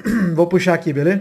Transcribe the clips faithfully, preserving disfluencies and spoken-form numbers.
Vou puxar aqui, beleza?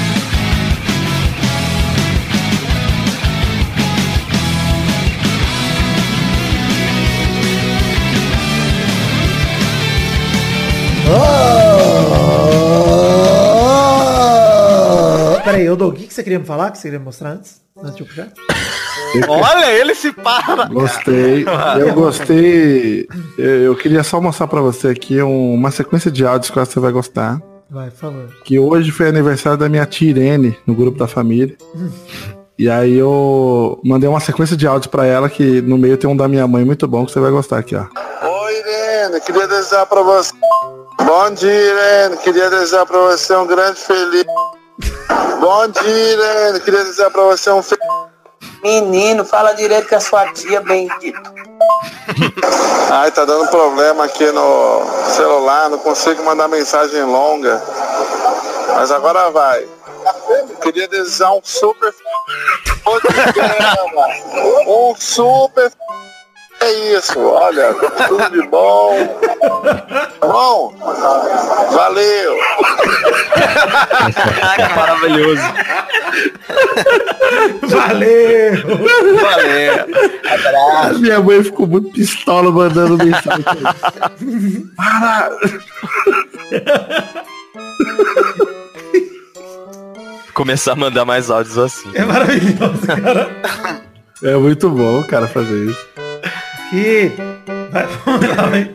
Oh! Peraí, eu dou o que você queria me falar? Que você queria me mostrar antes? Antes de eu puxar? Olha, ele se para. Gostei. Eu gostei. Eu, eu queria só mostrar pra você aqui um- uma sequência de áudios que eu acho que você vai gostar. Vai, por favor. Que hoje foi aniversário da minha tia Irene, no grupo da família. E aí eu mandei uma sequência de áudios pra ela, que no meio tem um da minha mãe muito bom, que você vai gostar aqui, ó. Oi, Irene, queria desejar pra você... Bom dia, Irene, queria desejar pra você um grande feliz... Bom dia, Irene, queria desejar pra você um feliz... Menino, fala direito com a sua tia, bendito. Ai, tá dando problema aqui no celular, não consigo mandar mensagem longa. Mas agora vai. Queria desejar um super... Um super... É isso, olha, tudo de bom. Bom, valeu. Que maravilhoso. Valeu. Valeu. Abraço. Minha mãe ficou muito pistola mandando mensagem. Para! Começar a mandar mais áudios assim. É maravilhoso, cara. É muito bom, cara, fazer isso. Que... Vai, vamos lá, vem.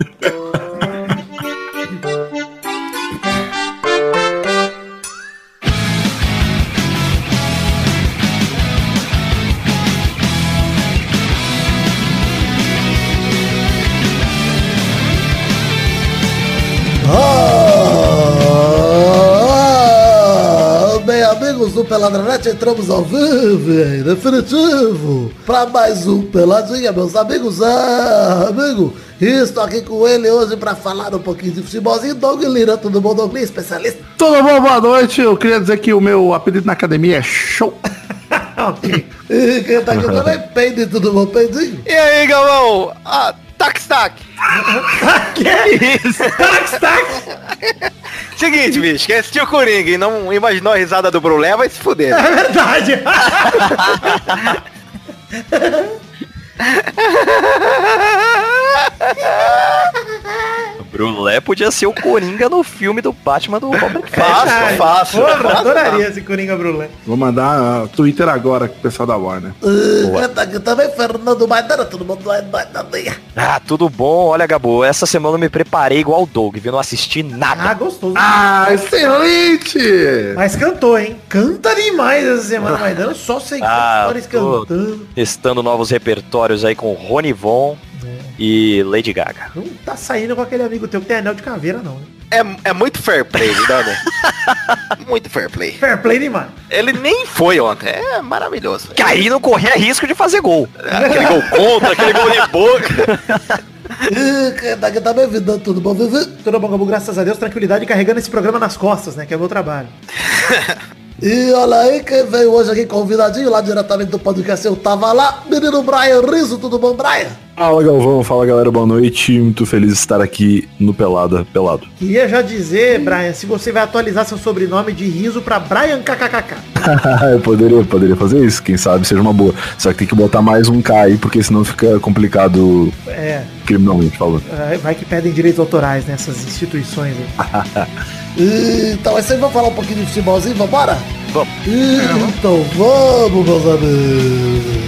Ah, bem, amigos do Peladranete, entramos ao vivo, em definitivo, para mais um Peladinha, meus amigos. Ah, amigo, estou aqui com ele hoje para falar um pouquinho de futebolzinho. Doug Lira, tudo bom, Doug Lira, especialista? Tudo bom, boa noite. Eu queria dizer que o meu apelido na academia é Show. Ok. E quem tá aqui também, Peide, tudo bom, Peidinho? E aí, Galvão? Ah, tac, tac. Que é isso? Tax, tax. Seguinte, bicho, quem assistiu Coringa e não imaginou a risada do Brulé vai se fuder. É verdade. Brulé podia ser o Coringa no filme do Batman do Robert Fácil, Pattinson. Fácil. Porra, adoraria esse Coringa Brulé. Vou mandar uh, Twitter agora com o pessoal da Warner. E quem tá aqui também, Fernando Maidana, tudo bom, Maidana? Ah, tudo bom? Olha, Gabo, essa semana eu me preparei igual o Doug, viu? Não assisti nada. Ah, gostoso. Ah, excelente! Mas cantou, hein? Canta demais essa semana, Maidana. Só sei Ah, cantores tô- cantando. Testando novos repertórios aí com Rony Von e Lady Gaga. Não tá saindo com aquele amigo teu que tem anel de caveira, não. Né? É, é muito fair play, né? Muito fair play. Fair play demais. Ele nem foi ontem. É maravilhoso. Que aí não corria risco de fazer gol. Aquele gol contra, aquele gol de boca. E quem tá aqui também, Vidão, tudo bom, Vivi? Tudo bom, Gabu? Graças a Deus, tranquilidade, carregando esse programa nas costas, né? Que é o meu trabalho. E olha aí quem veio hoje aqui convidadinho, lá diretamente do podcast Eu Tava Lá, menino Brian Rizzo, tudo bom, Brian? Fala, Galvão, fala, galera, boa noite, muito feliz de estar aqui no Pelada Pelado. Queria já dizer, Brian, se você vai atualizar seu sobrenome de Riso pra Brian K K K K. Eu poderia, poderia fazer isso, quem sabe seja uma boa. Só que tem que botar mais um K aí, porque senão fica complicado É, criminalmente falando. vai que pedem direitos autorais nessas instituições aí. E, então é isso aí, vamos falar um pouquinho de futebolzinho, vambora? Vamos. E, então vamos, meus amigos.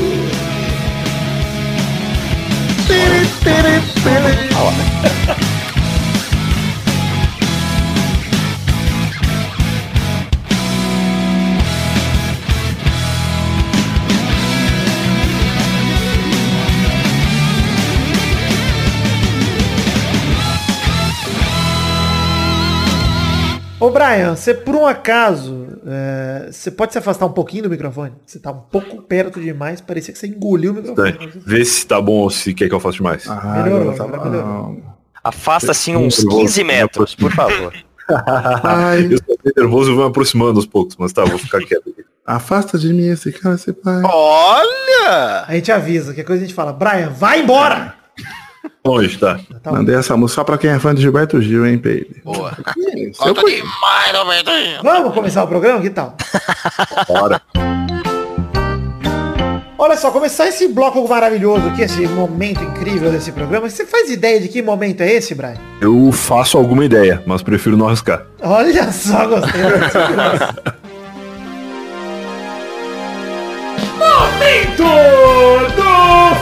Ô Brian, você por um acaso, é, você pode se afastar um pouquinho do microfone? Você tá um pouco perto demais, parecia que você engoliu o microfone. Vê se tá bom ou se quer que eu faça demais. Ah, Melhorou, agora tá agora melhorou. Afasta assim uns quinze metros, por favor. Ai, Eu tô nervoso e vou me aproximando aos poucos, mas tá, vou ficar quieto aqui. afasta de mim esse cara, esse pai. Olha! A gente avisa, que coisa a gente fala, Brian, vai embora! Longe, tá? Tá Mandei essa música só pra quem é fã de Gilberto Gil, hein, Peide? Boa. Eu Gosto demais, Robertinho. Vamos começar o programa? Que tal? Bora. Olha só, começar esse bloco maravilhoso aqui, esse momento incrível desse programa. Você faz ideia de que momento é esse, Brian? Eu faço alguma ideia, mas prefiro não arriscar. Olha só, gostei. Momento do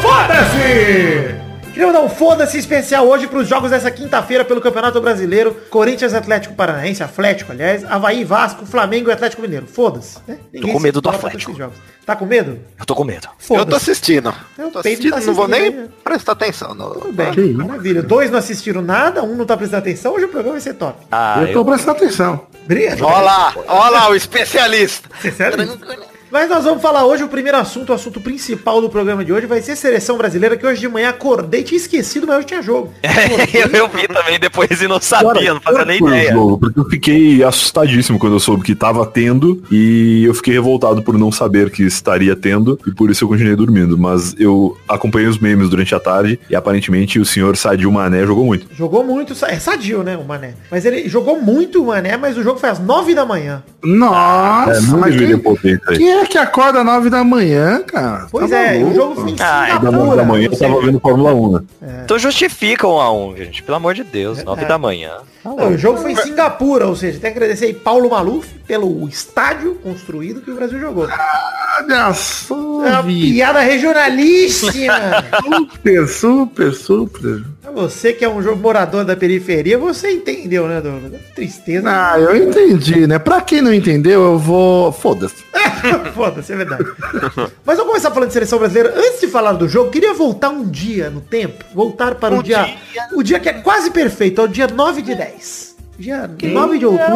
Foda-se! Queria dar um foda-se especial hoje para os jogos dessa quinta-feira pelo Campeonato Brasileiro. Corinthians, Atlético Paranaense, Atlético, aliás, Avaí, Vasco, Flamengo e Atlético Mineiro. Foda-se, né? Tô com medo do importa com Atlético. esses jogos. Tá com medo? Eu tô com medo. Eu tô assistindo. Eu tô Pedro assistindo, tá não vou nem assistindo, né? prestar atenção. No... Tudo bem, maravilha. Dois não assistiram nada, um não tá prestando atenção. Hoje o programa vai ser top. Ah, eu tô prestando atenção. Obrigado. Olha lá, olha lá, o especialista. Sério? Mas nós vamos falar hoje, o primeiro assunto, o assunto principal do programa de hoje vai ser a seleção brasileira, que hoje de manhã acordei, tinha esquecido, mas hoje tinha jogo. eu, eu vi também depois e não sabia, Cara, não fazia nem foi o ideia. jogo, porque eu fiquei assustadíssimo quando eu soube que tava tendo e eu fiquei revoltado por não saber que estaria tendo e por isso eu continuei dormindo. Mas eu acompanhei os memes durante a tarde e aparentemente o senhor Sadio Mané jogou muito. Jogou muito, é sadio, né, o Mané. Mas ele jogou muito o Mané, mas o jogo foi às nove da manhã. Nossa, É, não mas deveria quem, potência aí. quem é que acorda às nove da manhã, cara? Pois Tá é, maluco? o jogo foi em Ah, Da nove Singapura. da manhã ou eu tava seja, vendo Fórmula um, né? Então justifica um a um, gente. Pelo amor de Deus, nove da manhã. não, o jogo foi em Singapura, ou seja, tem que agradecer aí Paulo Maluf pelo estádio construído que o Brasil jogou. Olha só, É uma vi. piada regionalíssima. Super, super, super. Pra você que é um jogo morador da periferia, você entendeu, né, Douglas? Tristeza. Ah, eu entendi, né? Pra quem não entendeu, eu vou... Foda-se. Foda-se, é verdade. Mas vamos começar falando de seleção brasileira. Antes de falar do jogo, queria voltar um dia no tempo. Voltar para o dia, o dia que é quase perfeito, é o dia nove de dez. Dia nove de outubro.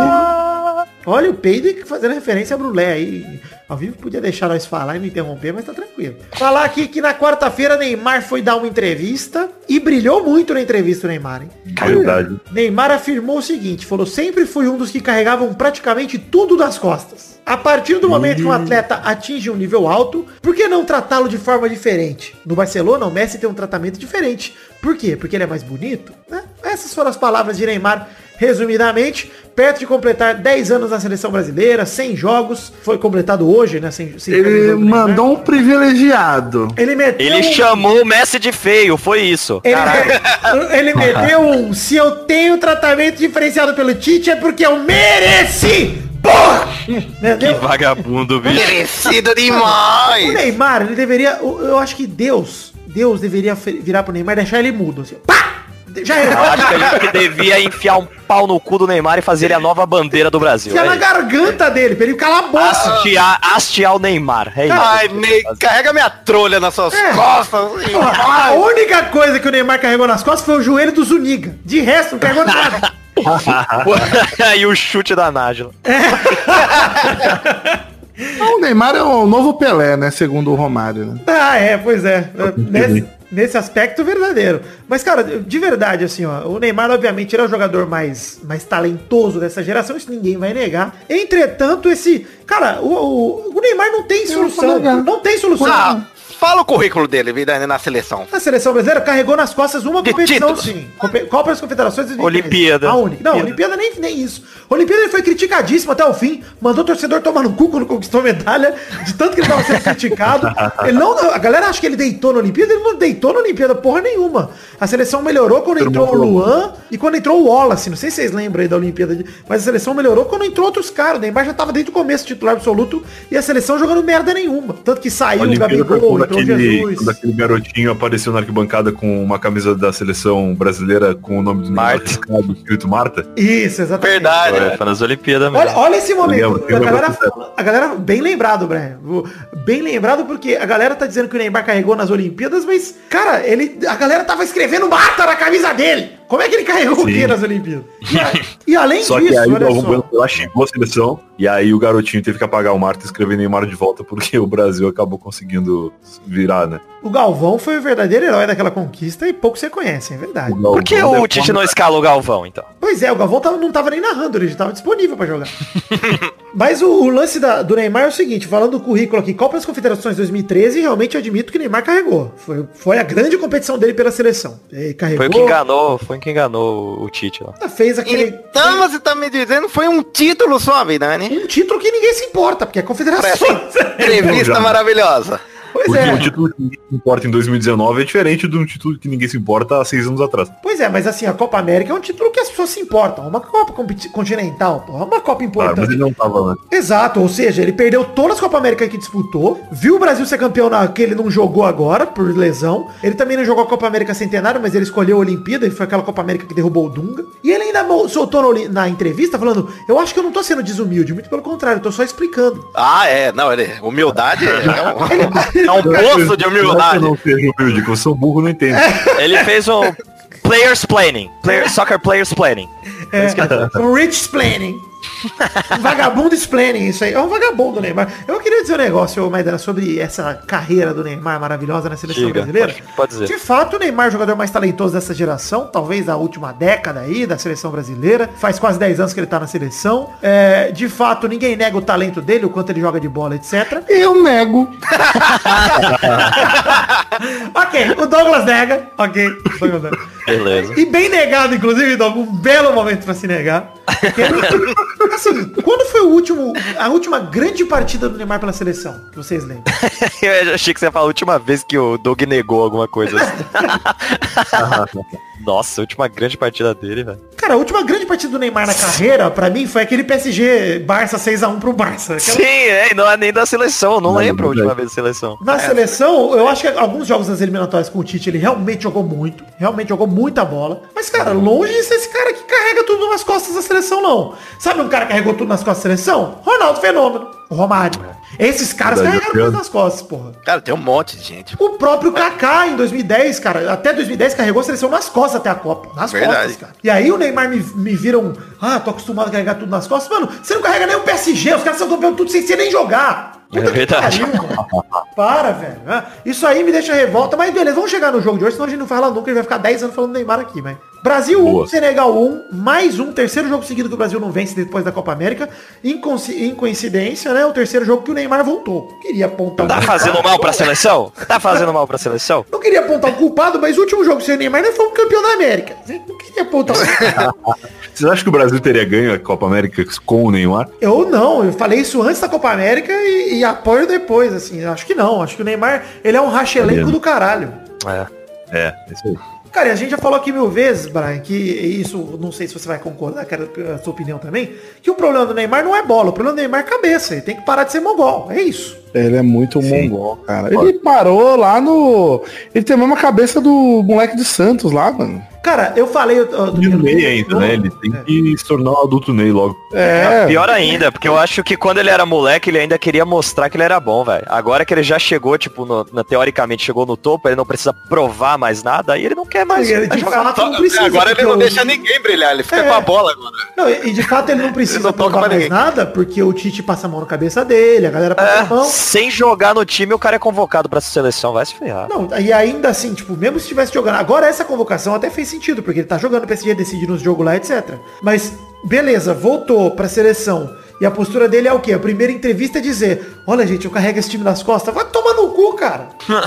Olha o Peido fazendo referência a Brulé aí. Ao vivo podia deixar nós falar e me interromper, mas tá tranquilo. Falar aqui que na quarta-feira Neymar foi dar uma entrevista e brilhou muito na entrevista o Neymar, hein? Verdade. Neymar afirmou o seguinte, falou, sempre fui um dos que carregavam praticamente tudo das costas. A partir do momento que um atleta atinge um nível alto, por que não tratá-lo de forma diferente? No Barcelona, o Messi tem um tratamento diferente. Por quê? Porque ele é mais bonito? Né? Essas foram as palavras de Neymar, resumidamente. Perto de completar dez anos na seleção brasileira, cem jogos. Foi completado hoje, né? Sem, sem Ele mandou um privilegiado. Ele meteu Ele um... chamou o Messi de feio, foi isso. Ele, ele meteu um, se eu tenho tratamento diferenciado pelo Tite é porque eu mereci! Porra! Que Entendeu? vagabundo, bicho. Merecido O demais! Neymar, ele deveria, eu eu acho que Deus, Deus deveria fe- virar pro Neymar e deixar ele mudo, assim, pá! Já Eu era. acho que a gente devia enfiar um pau no cu do Neymar e fazer ele a nova bandeira do Brasil. Enfiar É na isso. garganta dele, pra ele calar a boca. Hastear, hastear o Neymar. É isso. Ai, Ney, carrega minha trolha nas suas É. costas. e A vai. única coisa que o Neymar carregou nas costas foi o joelho do Zuniga. De resto, não carregou nada. E o chute da Nájila. O Neymar é o novo Pelé, né? Segundo o Romário, né? Ah, é, pois é. Nesse, nesse aspecto verdadeiro. Mas, cara, de verdade, assim, ó, o Neymar, obviamente, ele é o jogador mais, mais talentoso dessa geração, isso ninguém vai negar. Entretanto, esse. Cara, o, o, o Neymar não tem solução. Não tem solução. Ah, fala o currículo dele, vida, na seleção. A seleção brasileira carregou nas costas uma De competição, títulos. sim. Compe- Copa das Confederações. dois mil e treze. Olimpíada. A única. Não, Olimpíada. Olimpíada nem, nem isso. Olimpíada ele foi criticadíssimo até o fim. Mandou o torcedor tomar no cu quando conquistou a medalha. De tanto que ele tava sendo criticado. Ele não, a galera acha que ele deitou na Olimpíada. Ele não deitou na Olimpíada porra nenhuma. A seleção melhorou quando entrou o Luan e quando entrou o Wallace. Não sei se vocês lembram aí da Olimpíada. de- Mas a seleção melhorou quando entrou outros caras. O Neymar já tava desde o começo titular absoluto. E a seleção jogando merda nenhuma. Tanto que saiu o Olimpíada foi Gabigol, quando entrou o aquele, Jesus. quando aquele garotinho apareceu na arquibancada com uma camisa da seleção brasileira com o nome do Neymar Marta. riscado, escrito Marta. Isso, exatamente. Verdade. Foi, foi nas Olimpíadas mesmo. Olha, olha esse momento. lembro, eu a, galera, lembro a galera, bem lembrado, Brian. O- Bem lembrado porque a galera tá dizendo que o Neymar carregou nas Olimpíadas, mas, cara, ele, a galera tava escrevendo mata na camisa dele. Como é que ele carregou o quê nas Olimpíadas? E, a- e além Só disso, que aí o olha Galvão só. Bueno foi lá, xingou a seleção, e aí o garotinho teve que apagar o Marta e escrever Neymar de volta, porque o Brasil acabou conseguindo virar, né? O Galvão foi o verdadeiro herói daquela conquista e poucos você conhecem, é verdade. Galvão Por que deve- o Tite não escala o Galvão, então? Pois é, o Galvão tava, não tava nem narrando, ele já tava disponível pra jogar. Mas o, o lance da, do Neymar é o seguinte, falando do currículo aqui, Copa das Confederações dois mil e treze, realmente admito que o Neymar carregou. Foi, foi a grande competição dele pela seleção. Ele carregou. Foi o que enganou, foi o que enganou o Tite lá. Fez aquele... Então você tá me dizendo foi um título só, Vidani? Um título que ninguém se importa, porque é confederação. Entrevista maravilhosa. Pois Porque é. o título que ninguém se importa em dois mil e dezenove é diferente de um título que ninguém se importa há seis anos atrás. Pois é, mas assim, a Copa América é um título que as pessoas se importam. Uma Copa competi- continental, porra. Uma Copa importante. Claro, mas ele não tava, né? Exato, ou seja, ele perdeu todas as Copa América que disputou, viu o Brasil ser campeão na que ele não jogou agora, por lesão. Ele também não jogou a Copa América Centenário, mas ele escolheu a Olimpíada, e foi aquela Copa América que derrubou o Dunga. E ele ainda mo- soltou no, na entrevista falando, eu acho que eu não tô sendo desumilde, muito pelo contrário, eu tô só explicando. Ah, é. Não, ele, humildade é um, é um poço de Eu humildade. não seja humilde, que eu sou burro, não entendo. Ele fez um players planning. Player, soccer players planning. É, um rich explaining. Um vagabundo explaining, isso aí. É um vagabundo, Neymar. Eu queria dizer um negócio, Maidana, sobre essa carreira do Neymar maravilhosa na seleção Diga, brasileira. pode, pode dizer. De fato, o Neymar é o jogador mais talentoso dessa geração, talvez da última década aí, da seleção brasileira. Faz quase dez anos que ele tá na seleção. É, de fato, ninguém nega o talento dele, o quanto ele joga de bola, etcétera. Eu nego. Ok, o Douglas nega. Ok, o Douglas nega. Beleza. E bem negado, inclusive, Douglas, um belo momento pra se negar. Porque, assim, quando foi o último, a última grande partida do Neymar pela seleção? Que vocês lembram? Eu achei que você ia falar a última vez que o Doug negou alguma coisa assim. Nossa, a última grande partida dele, velho. Cara, a última grande partida do Neymar na carreira, pra mim, foi aquele P S G Barça seis a um pro Barça. Aquela... Sim, é, e não é nem da seleção, não, Não, lembro a não, última não. vez da seleção. Na seleção, eu acho que alguns jogos das eliminatórias com o Tite, ele realmente jogou muito. Realmente jogou muita bola. Mas, cara, longe de ser esse cara que carrega tudo nas costas da seleção, não. Sabe um cara que carregou tudo nas costas da seleção? Ronaldo Fenômeno. O Romário. Esses caras Verdade, carregaram tudo nas costas, porra. Cara, tem um monte de gente. O próprio Kaká em dois mil e dez, cara, até dois mil e dez carregou a seleção nas costas até a Copa. Nas Verdade. costas, cara. E aí o Neymar me, me viram, ah, tô acostumado a carregar tudo nas costas. Mano, você não carrega nem o P S G, os caras são campeão tudo sem você nem jogar. É verdade. Que pariu, mano. Para, velho. Ah, Isso aí me deixa revolta, mas beleza, vamos chegar no jogo de hoje, senão a gente não fala nunca, ele vai ficar dez anos falando Neymar aqui, mas... Brasil um, Boa. Senegal um, mais um, terceiro jogo seguido que o Brasil não vence depois da Copa América. Em, em coincidência, né, o terceiro jogo que o Neymar voltou. Queria apontar... Tá fazendo mal pra seleção? Tá fazendo mal pra seleção? Não queria apontar o culpado, mas o último jogo sem o Neymar não foi um campeão da América. Não queria apontar o Vocês acham que o Brasil teria ganho a Copa América com o Neymar? Eu não, eu falei isso antes da Copa América e, e apoio depois, assim. Acho que não, acho que o Neymar, ele é um rachelenco do caralho. É. É, isso aí. Cara, e a gente já falou aqui mil vezes, Brian, que isso, não sei se você vai concordar, quero a sua opinião também, que o problema do Neymar não é bola, o problema do Neymar é cabeça, ele tem que parar de ser mongol, é isso. Ele é muito Sim. mongol, cara. Ele parou lá no... Ele tem a mesma cabeça do moleque de Santos lá, mano. Cara, eu falei... uh, do E no Ney Ney ainda, né? Ele tem que se tornar um adulto Ney logo. É. Pior ainda, porque eu acho que quando ele era moleque, ele ainda queria mostrar que ele era bom, velho. Agora que ele já chegou, tipo, no, na- teoricamente chegou no topo, ele não precisa provar mais nada, aí ele não quer mais. Ele, de jogar. fato, não precisa. Agora ele porque não o- deixa ninguém brilhar, ele fica É. com a bola agora. Não, e e de fato ele não precisa Ele não toca provar pra mais ninguém. nada, porque o Tite passa a mão na cabeça dele, a galera passa a É, mão. sem jogar no time, o cara é convocado pra essa seleção, vai se ferrar. Não, e ainda assim, tipo, mesmo se estivesse jogando. Agora essa convocação até fez sentido, porque ele tá jogando, o P S G decide nos jogos lá, etcétera. Mas, beleza, voltou pra seleção. E a postura dele é o quê? A primeira entrevista é dizer, olha gente, eu carrego esse time nas costas. Vai tomar no cu, cara.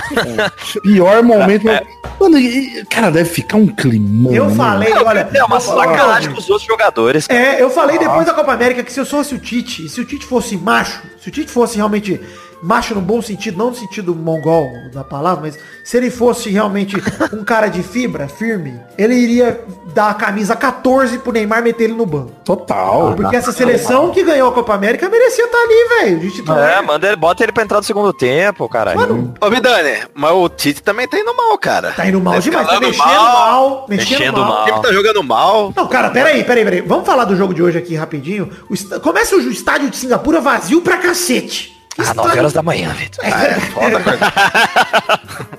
Pior momento. Mano, e- e- cara, deve ficar um climão. Eu né? falei, olha. É uma eu falei, sacanagem ó, com os outros jogadores. cara. É, eu falei depois da Copa América que se eu fosse o Tite, e se o Tite fosse macho, se o Tite fosse realmente macho no bom sentido, não no sentido mongol da palavra, mas se ele fosse realmente um cara de fibra, firme, ele iria dar a camisa catorze pro Neymar meter ele no banco. Total. Porque essa seleção que ganhou a Copa América merecia estar ali, velho. de titular. É, manda ele, bota ele pra entrar no segundo tempo, caralho. Mano, Ô, Vidani, mas o Tite também tá indo mal, cara. tá indo mal Tá demais, tá escalando mexendo mal, mexendo, Mexendo mal. mal. O time tá jogando mal. Não, cara, peraí, peraí, peraí. Vamos falar do jogo de hoje aqui rapidinho. O est- Começa o estádio de Singapura vazio pra cacete. Ah, nove horas da manhã, Vitor. É, Foda, cara.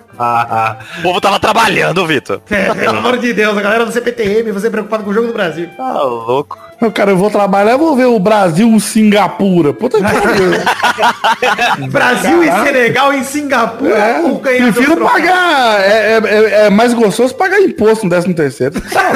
O povo tava trabalhando, Vitor. é, pelo amor de Deus, a galera do C P T M, você preocupado com o jogo do Brasil. Tá louco. Não, cara, eu vou trabalhar e vou ver o Brasil Singapura. Puta que pariu. Brasil e Senegal em Singapura. É, ou ganhar prefiro dos trocos? pagar. É, é, é mais gostoso pagar imposto no décimo terceiro.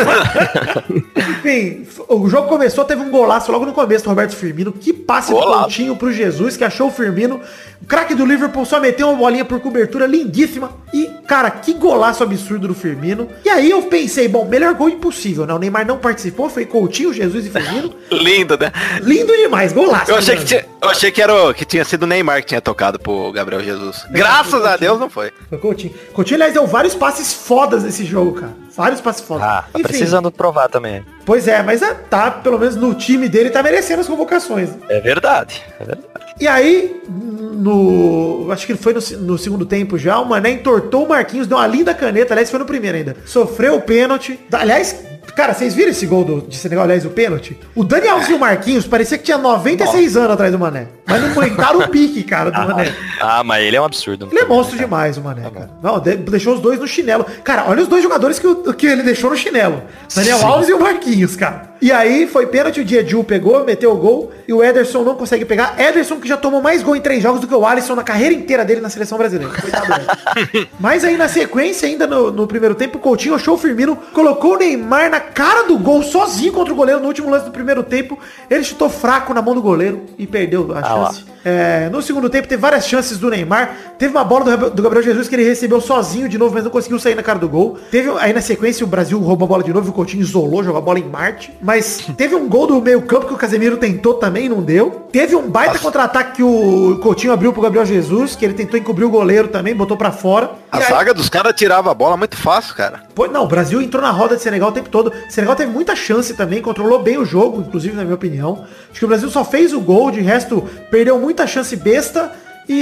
Enfim, o jogo começou, teve um golaço logo no começo do Roberto Firmino. Que passe Golaço. do Coutinho pro Jesus, que achou o Firmino. O craque do Liverpool só meteu uma bolinha por cobertura lindíssima. E, cara, que golaço absurdo do Firmino. E aí eu pensei, bom, melhor gol impossível, né? O Neymar não participou, foi Coutinho, Jesus e Firmino. Lindo, né? Lindo demais, golaço. Eu achei que, né? tinha, eu achei que, era o, que tinha sido o Neymar que tinha tocado pro Gabriel Jesus. Graças a Deus não foi. Foi Coutinho. Coutinho, aliás, deu vários passes fodas nesse jogo, cara. Vários passes fodas. Ah, tá precisando provar também. Pois é, mas é, tá, pelo menos no time dele, tá merecendo as convocações. É verdade, é verdade. E aí, no... acho que foi no, no segundo tempo já, o Mané entortou o Marquinhos, deu uma linda caneta, aliás, foi no primeiro ainda. Sofreu o pênalti. Aliás, cara, vocês viram esse gol do, de Senegal, aliás, o pênalti? O Dani Alves e o Marquinhos parecia que tinha noventa e seis anos atrás do Mané. Mas não aguentaram o pique, cara, do Ah, Mané. ah, mas ele é um absurdo. Ele é monstro demais, o Mané, cara. Não, de- deixou os dois no chinelo. Cara, olha os dois jogadores que, o- que ele deixou no chinelo. Daniel Sim. Alves e o Marquinhos, cara. E aí foi pênalti, o Diedju pegou, meteu o gol. E o Ederson não consegue pegar. Ederson que já tomou mais gol em três jogos do que o Alisson na carreira inteira dele na seleção brasileira. Coitado dele. Mas aí na sequência, ainda no, no primeiro tempo, o Coutinho achou o Firmino, colocou o Neymar na cara do gol, sozinho contra o goleiro no último lance do primeiro tempo. Ele chutou fraco na mão do goleiro e perdeu a Ah, chance. É, no segundo tempo teve várias chances do Neymar. Teve uma bola do, do Gabriel Jesus que ele recebeu sozinho de novo, mas não conseguiu sair na cara do gol. Teve aí na sequência o Brasil roubou a bola de novo e o Coutinho isolou, jogou a bola em Marte. Mas teve um gol do meio campo que o Casemiro tentou também, não deu. Teve um baita contra-ataque que o Coutinho abriu pro Gabriel Jesus, que ele tentou encobrir o goleiro também, botou pra fora. A E aí- zaga dos caras tirava a bola muito fácil, cara. Pô, não, o Brasil entrou na roda de Senegal o tempo todo. O Senegal teve muita chance também, controlou bem o jogo, inclusive na minha opinião. Acho que o Brasil só fez o gol, de resto perdeu muita chance besta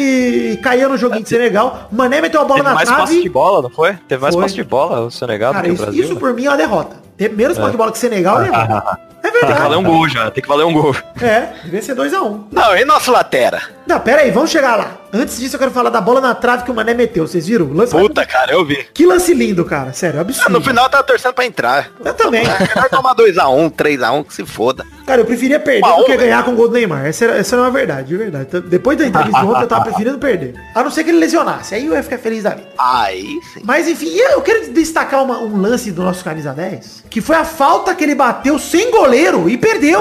e caiu no joguinho de Senegal. O Mané meteu a bola Teve na mais passe de trave. bola, não foi? Teve mais Foi. passe de bola o Senegal Cara, do que o isso, Brasil. isso né? por mim é uma derrota. Ter menos passe de bola que Senegal é derrota. É Tem que valer verdade. um gol já, tem que valer um gol. É, devia ser dois a um. Não, e nosso Latera? Não, pera aí, vamos chegar lá. Antes disso eu quero falar da bola na trave que o Mané meteu. Vocês viram? O lance Puta, cara, eu vi. Que lance lindo, cara. Sério, absurdo. No final eu tava torcendo pra entrar. Eu também. Vai tomar dois a um, três a um, que se foda. Cara, eu preferia perder Ah, do que ô, ganhar com o gol do Neymar. Essa, era, essa era uma verdade, de verdade. Então, depois da entrevista de ontem, eu tava preferindo perder. A não ser que ele lesionasse. Aí eu ia ficar feliz da vida. Aí sim. Mas enfim, eu quero destacar uma- um lance do nosso camisa dez, que foi a falta que ele bateu sem goleiro e perdeu.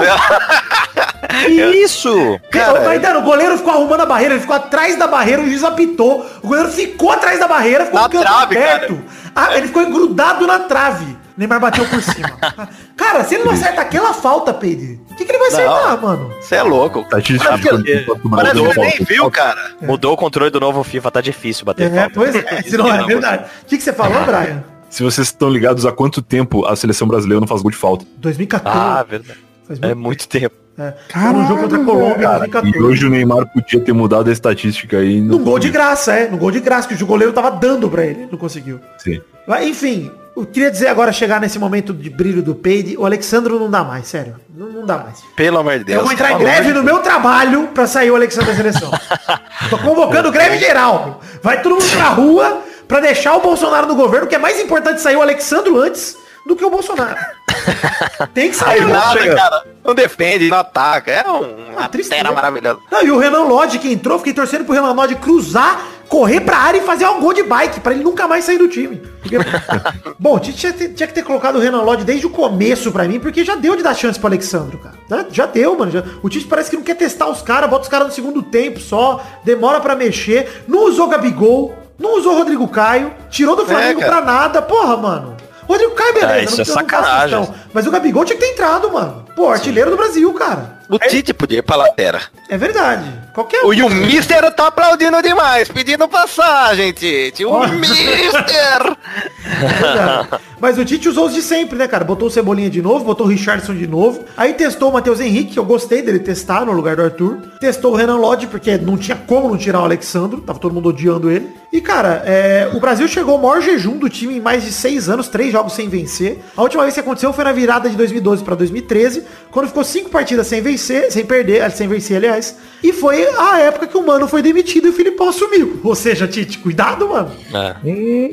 Isso! Cara, Ô, Maidano, o goleiro ficou arrumando a barreira, ele ficou atrás da barreira, o juiz apitou. O goleiro ficou atrás da barreira, ficou Na no canto trave, aberto. Ah, ele ficou grudado na trave. Neymar bateu por cima. Cara, se ele não acerta aquela falta, Pedro, o que, que ele vai acertar, Não. mano? Você é louco. Tá te Parece que ele- Parece que ele nem viu, cara. Mudou o controle do novo FIFA, tá difícil bater É, falta. pois é, se não é verdade. O que, que você falou, Brian? Se vocês estão ligados há quanto tempo a seleção brasileira não faz gol de falta. dois mil e quatorze. Ah, verdade. Faz É muito tempo. É. Foi no jogo contra a Colômbia em Cara, dois mil e e quatorze. hoje o Neymar podia ter mudado a estatística aí. Num gol de graça, é. Num gol de graça, que o goleiro tava dando pra ele. Não conseguiu. Sim. Mas, enfim, eu queria dizer agora, chegar nesse momento de brilho do Peide, o Alexandro não dá mais, sério. Não, não dá mais. Pelo amor de Deus. Eu vou entrar em Pelo amor greve de no meu trabalho pra sair o Alexandre da seleção. Tô convocando greve geral. Vai todo mundo pra rua pra deixar o Bolsonaro no governo, que é mais importante sair o Alexandro antes do que o Bolsonaro. Tem que sair. Deus. né? Nada, chega. cara. Não defende, não ataca. É um, Ah, uma tristeza. terra maravilhosa. Não, e o Renan Lodge que entrou, fiquei torcendo pro Renan Lodge cruzar, correr pra área e fazer um gol de bike, pra ele nunca mais sair do time. Porque... Bom, o Tite tinha, tinha que ter colocado o Renan Lodge desde o começo pra mim, porque já deu de dar chance pro Alexandro, cara. Já, já deu, mano. Já... O Tite parece que não quer testar os caras, bota os caras no segundo tempo só, demora pra mexer, não usou Gabigol, não usou Rodrigo Caio, tirou do Flamengo cara. pra nada, porra, mano. O Rodrigo Caio, beleza, Ah, isso não, é eu não faço sacanagem. questão. Mas o Gabigol tinha que ter entrado, mano. Pô, artilheiro do Brasil, cara. O Tite podia ir pra Latera. É verdade. Qualquer um. O, e o Mister tá aplaudindo demais, pedindo passagem, Tite. O Mister! Verdade. Mas o Tite usou os de sempre, né, cara? Botou o Cebolinha de novo, botou o Richardson de novo. Aí testou o Matheus Henrique, que eu gostei dele testar no lugar do Arthur. Testou o Renan Lodge, porque não tinha como não tirar o Alexandro. Tava todo mundo odiando ele. E, cara, é, o Brasil chegou ao maior jejum do time em mais de seis anos, três jogos sem vencer. A última vez que aconteceu foi na virada de dois mil e doze para dois mil e treze, quando ficou cinco partidas sem vencer, sem perder, sem vencer, aliás. E foi a época que o Mano foi demitido e o Filipão assumiu. Ou seja, Tite, cuidado, mano. É.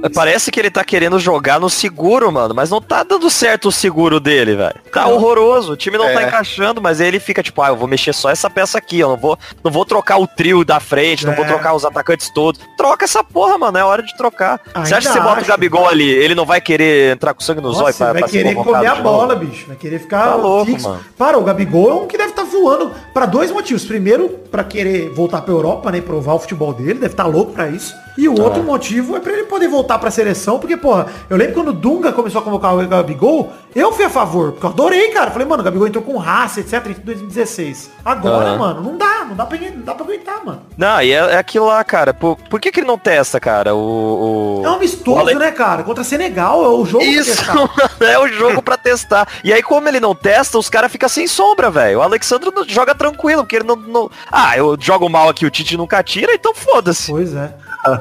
parece que ele tá querendo jogar no seguro, mano, mas não tá dando certo o seguro dele, velho. Tá horroroso, o time não é. tá encaixando, mas aí ele fica tipo, ah, eu vou mexer só essa peça aqui, eu não vou, não vou trocar o trio da frente, é. não vou trocar os atacantes todos. Troca essa porra, mano, é hora de trocar. Ainda você acha que você bota acho, o Gabigol cara. ali, ele não vai querer entrar com sangue no zóio pra, vai pra querer comer a bola, bicho, vai querer ficar tá louco, fixo. Mano. Para, o Gabigol é um que deve estar tá voando pra dois motivos. Primeiro, pra querer voltar pra Europa, né, provar o futebol dele, deve estar tá louco pra isso. E o outro ah. motivo é pra ele poder voltar pra seleção, porque, porra, eu lembro quando o Dunga começou a convocar o Gabigol, eu fui a favor, porque eu adorei, cara. Falei, mano, o Gabigol entrou com raça, etcétera, em dois mil e dezesseis. Agora, ah. mano, não dá, não dá pra, não dá pra aguentar, mano. Não, e é, é aquilo lá, cara. Por, por que que ele não testa, cara? O, o... É um amistoso, Ale... né, cara? Contra Senegal, é o jogo Isso, pra testar. É o jogo pra testar. E aí, como ele não testa, os caras ficam sem sombra, velho. O Alexandre joga tranquilo, porque ele não, não... Ah, eu jogo mal aqui, o Tite nunca tira, então foda-se. Pois é.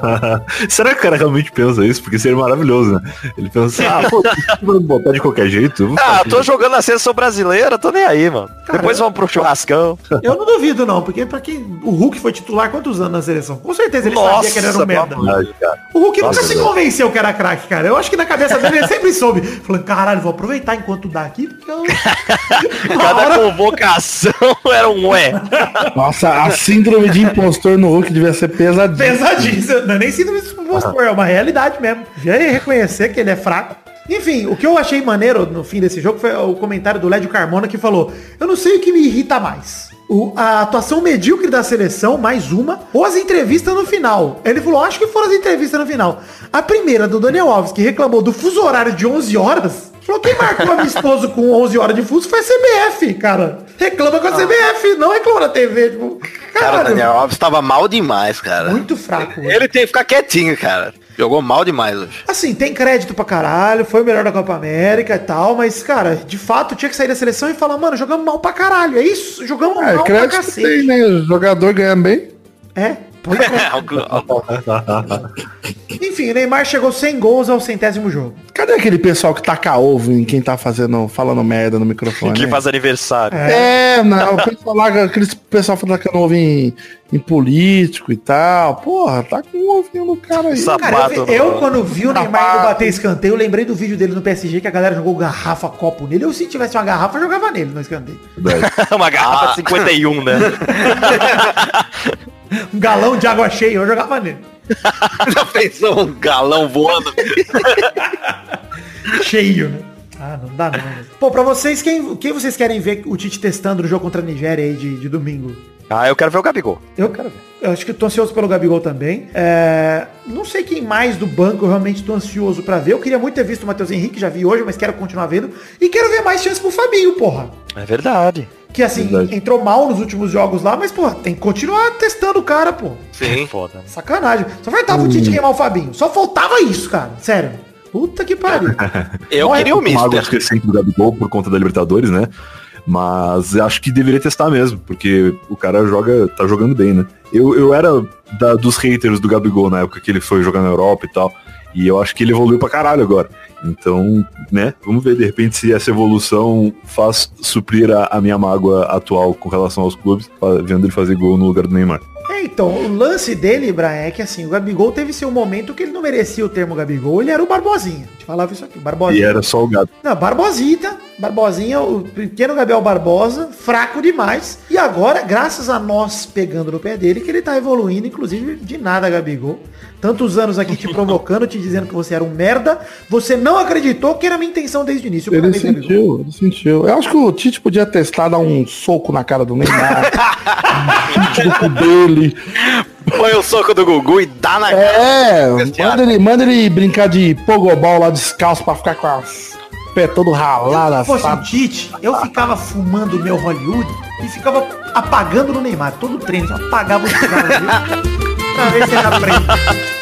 Será que o cara realmente pensa isso? Porque seria maravilhoso, né? Ele pensa, ah, pô, vou botar de qualquer jeito. Ah, tô jogando na seleção brasileira, tô nem aí, mano. Cara, depois vamos pro churrascão. Eu não duvido, não, porque pra quem. O Hulk foi titular quantos anos na seleção? Com certeza ele Nossa, sabia que ele era um merda. Verdade, o Hulk Nossa, nunca se convenceu que era craque, cara. Eu acho que na cabeça dele ele sempre soube. Falando, caralho, vou aproveitar enquanto dá aqui, porque eu. Cada hora... convocação era um ué. Nossa, a síndrome de impostor no Hulk devia ser pesadíssima. Pesadíssima. Não é nem síndrome de impostor, é uma realidade mesmo. Já ia reconhecer que ele é fraco. Enfim, o que eu achei maneiro no fim desse jogo foi o comentário do Lédio Carmona que falou, eu não sei o que me irrita mais. O, a atuação medíocre da seleção, mais uma, ou as entrevistas no final. Ele falou, acho que foram as entrevistas no final. A primeira do Daniel Alves, que reclamou do fuso horário de onze horas, falou, quem marcou amistoso com onze horas de fuso foi a C B F, cara. Reclama com a ah. C B F, não reclama na T V. Tipo, cara, o Daniel Alves tava mal demais, cara. Muito fraco. Ele, ele tem que ficar quietinho, cara. Jogou mal demais hoje. Assim, tem crédito pra caralho, foi o melhor da Copa América e tal, mas, cara, de fato tinha que sair da seleção e falar, mano, jogamos mal pra caralho. É isso, jogamos é, mal pra cacete. Tem, né? O jogador ganha bem. É. Enfim, o Neymar chegou sem gols ao centésimo jogo. Cadê aquele pessoal que taca ovo em quem tá fazendo, falando merda no microfone? Quem faz aniversário. É, é não, o pessoal lá, aquele pessoal tacando ovo em, em político e tal. Porra, tá com um ovinho no cara aí. Cara, eu, eu quando vi o Neymar bater escanteio, eu lembrei do vídeo dele no P S G que a galera jogou garrafa, copo nele. Eu se tivesse uma garrafa, eu jogava nele no escanteio. Uma garrafa ah. cinquenta e um, né? Um galão de água cheia, eu jogava nele. Já pensou um galão voando? Cheio, né? Ah, não dá não. Pô, pra vocês, quem, quem vocês querem ver o Tite testando no jogo contra a Nigéria aí de, de domingo? Ah, eu quero ver o Gabigol. Eu quero ver. Eu acho que tô ansioso pelo Gabigol também. É... Não sei quem mais do banco eu realmente tô ansioso pra ver. Eu queria muito ter visto o Matheus Henrique, já vi hoje, mas quero continuar vendo. E quero ver mais chances pro Fabinho, porra. É verdade. Que assim, verdade. Entrou mal nos últimos jogos lá, mas, porra, tem que continuar testando o cara, pô. Sim. Foda. Sacanagem. Só faltava hum. o Tite queimar o Fabinho. Só faltava isso, cara. Sério. Puta que pariu. Eu Olha, queria o Mister. Eu esquecendo do Gabigol por conta da Libertadores, né? Mas acho que deveria testar mesmo, porque o cara joga, tá jogando bem, né? Eu, eu era da, dos haters do Gabigol na época que ele foi jogar na Europa e tal, e eu acho que ele evoluiu pra caralho agora. Então, né, vamos ver de repente se essa evolução faz suprir a, a minha mágoa atual com relação aos clubes, vendo ele fazer gol no lugar do Neymar. É, então, o lance dele, Brian, é que assim, o Gabigol teve seu momento que ele não merecia o termo Gabigol, ele era o Barbosinha. A gente falava isso aqui, Barbosinha. E era só o gato. Não, Barbosita, Barbosinha, o pequeno Gabriel Barbosa, fraco demais. E agora, graças a nós pegando no pé dele, que ele tá evoluindo, inclusive, de nada, Gabigol. Tantos anos aqui te provocando, te dizendo que você era um merda, você não acreditou que era a minha intenção desde o início. Ele sentiu, ele sentiu. Eu acho que o Tite podia testar, dar um soco na cara do Neymar. um dele. Põe o soco do Gugu e dá na cara. É, manda ele, manda ele brincar de pogobol lá descalço pra ficar com as pé todo ralado. Se fosse o Tite, eu ficava fumando o meu Hollywood e ficava apagando no Neymar. Todo treino, eu apagava o cigarro dele pra ver se ele aprende.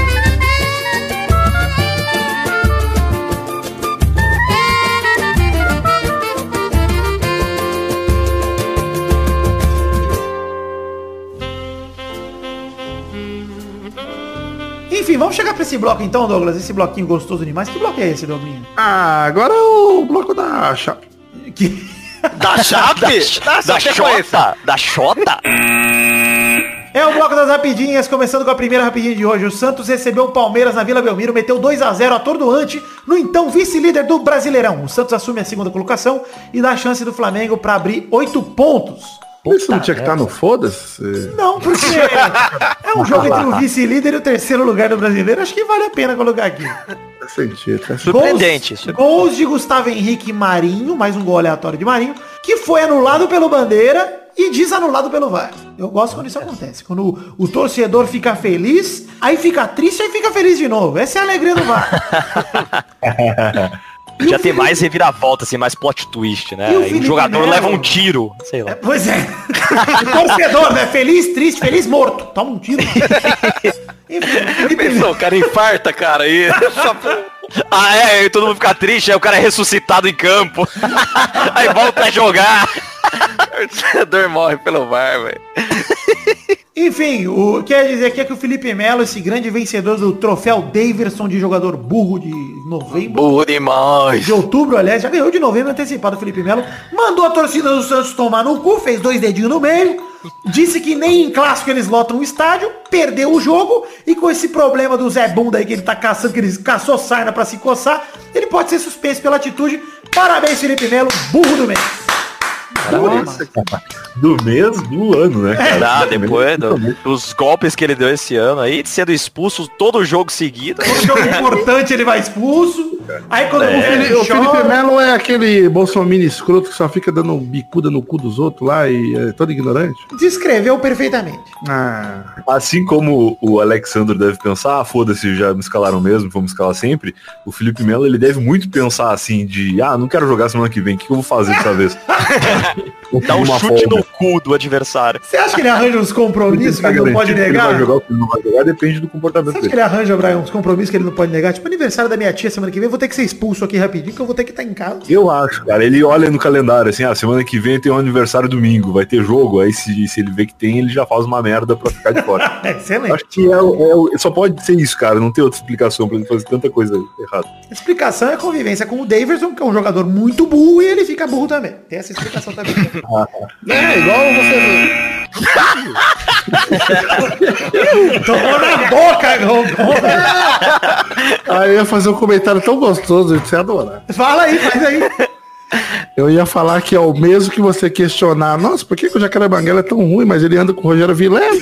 Enfim, vamos chegar pra esse bloco então, Douglas. Esse bloquinho gostoso demais. Que bloco é esse, Douglas? Ah, agora é o bloco da Chape. Que... Da Chape? Da, da, da Xota? Da Xota? É o bloco das rapidinhas, começando com a primeira rapidinha de hoje. O Santos recebeu o Palmeiras na Vila Belmiro, meteu dois a zero atordoante no então vice-líder do Brasileirão. O Santos assume a segunda colocação e dá a chance do Flamengo para abrir oito pontos. Isso não tinha que estar no foda-se? Não, porque é um jogo entre o vice-líder e o terceiro lugar do Brasileiro. Acho que vale a pena colocar aqui. Faz sentido, faz sentido. Surpreendente. Gols, gols de Gustavo Henrique e Marinho, mais um gol aleatório de Marinho, que foi anulado pelo Bandeira e desanulado pelo V A R. Eu gosto quando isso acontece. Quando o, o torcedor fica feliz, aí fica triste, aí fica feliz de novo. Essa é a alegria do V A R. Já tem mais reviravolta, assim, mais plot twist, né? E o, o jogador Melo leva um tiro, sei lá. É, pois é. O torcedor, né? Feliz, triste, feliz, morto. Toma um tiro. Enfim, pensou, o cara infarta, cara, aí. Só... Ah, é, aí todo mundo fica triste, aí o cara é ressuscitado em campo. Aí volta a jogar. O torcedor morre pelo V A R, velho. Enfim, o quer dizer aqui é que o Felipe Melo, esse grande vencedor do troféu Daverson de jogador burro de novembro. Burro demais. De outubro, aliás, já ganhou de novembro antecipado o Felipe Melo. Mandou a torcida do Santos tomar no cu, fez dois dedinhos no meio. Disse que nem em clássico eles lotam o estádio, perdeu o jogo. E com esse problema do Zé Bunda aí que ele tá caçando, que ele caçou sarna pra se coçar, ele pode ser suspenso pela atitude. Parabéns, Felipe Melo, burro do mês. Nossa, do mês do ano, né, cara? Ah, depois do, dos golpes que ele deu esse ano aí, sendo expulso todo o jogo seguido. Todo jogo importante ele vai expulso. Aí quando É, o Felipe, o Felipe Melo é aquele bolsominion escroto que só fica dando bicuda no cu dos outros lá e é todo ignorante. descreveu perfeitamente. Ah, Assim como o Alexandre deve pensar, ah, foda-se, já me escalaram mesmo, vamos escalar sempre. O Felipe Melo, ele deve muito pensar assim de, ah, não quero jogar semana que vem, o que eu vou fazer dessa vez? Dá um Uma chute folga. no cu do adversário. Você acha que ele arranja uns compromissos que ele não pode Ele negar? vai jogar, o que ele não vai jogar, depende do comportamento Você acha que dele. ele arranja, Brian, uns compromissos que ele não pode negar? Tipo, aniversário da minha tia semana que vem, eu vou ter que ser expulso aqui rapidinho, que eu vou ter que estar em casa. Eu acho, cara. Ele olha no calendário assim, ah, semana que vem tem um aniversário domingo, vai ter jogo. Aí se, se ele vê que tem, ele já faz uma merda pra ficar de fora. É excelente. Acho que é, é, só pode ser isso, cara. Não tem outra explicação pra ele fazer tanta coisa errada. A explicação é a convivência com o Daverson, que é um jogador muito burro, e ele fica burro também. Tem essa explicação também. é igual você. Tomou na boca, Gongon. Aí eu ia fazer um comentário tão gostoso de você adorar. Fala aí, faz aí. Eu ia falar que é o mesmo que você questionar, nossa, por que, que o Jacaré Banguela é tão ruim, mas ele anda com o Rogério Vilela?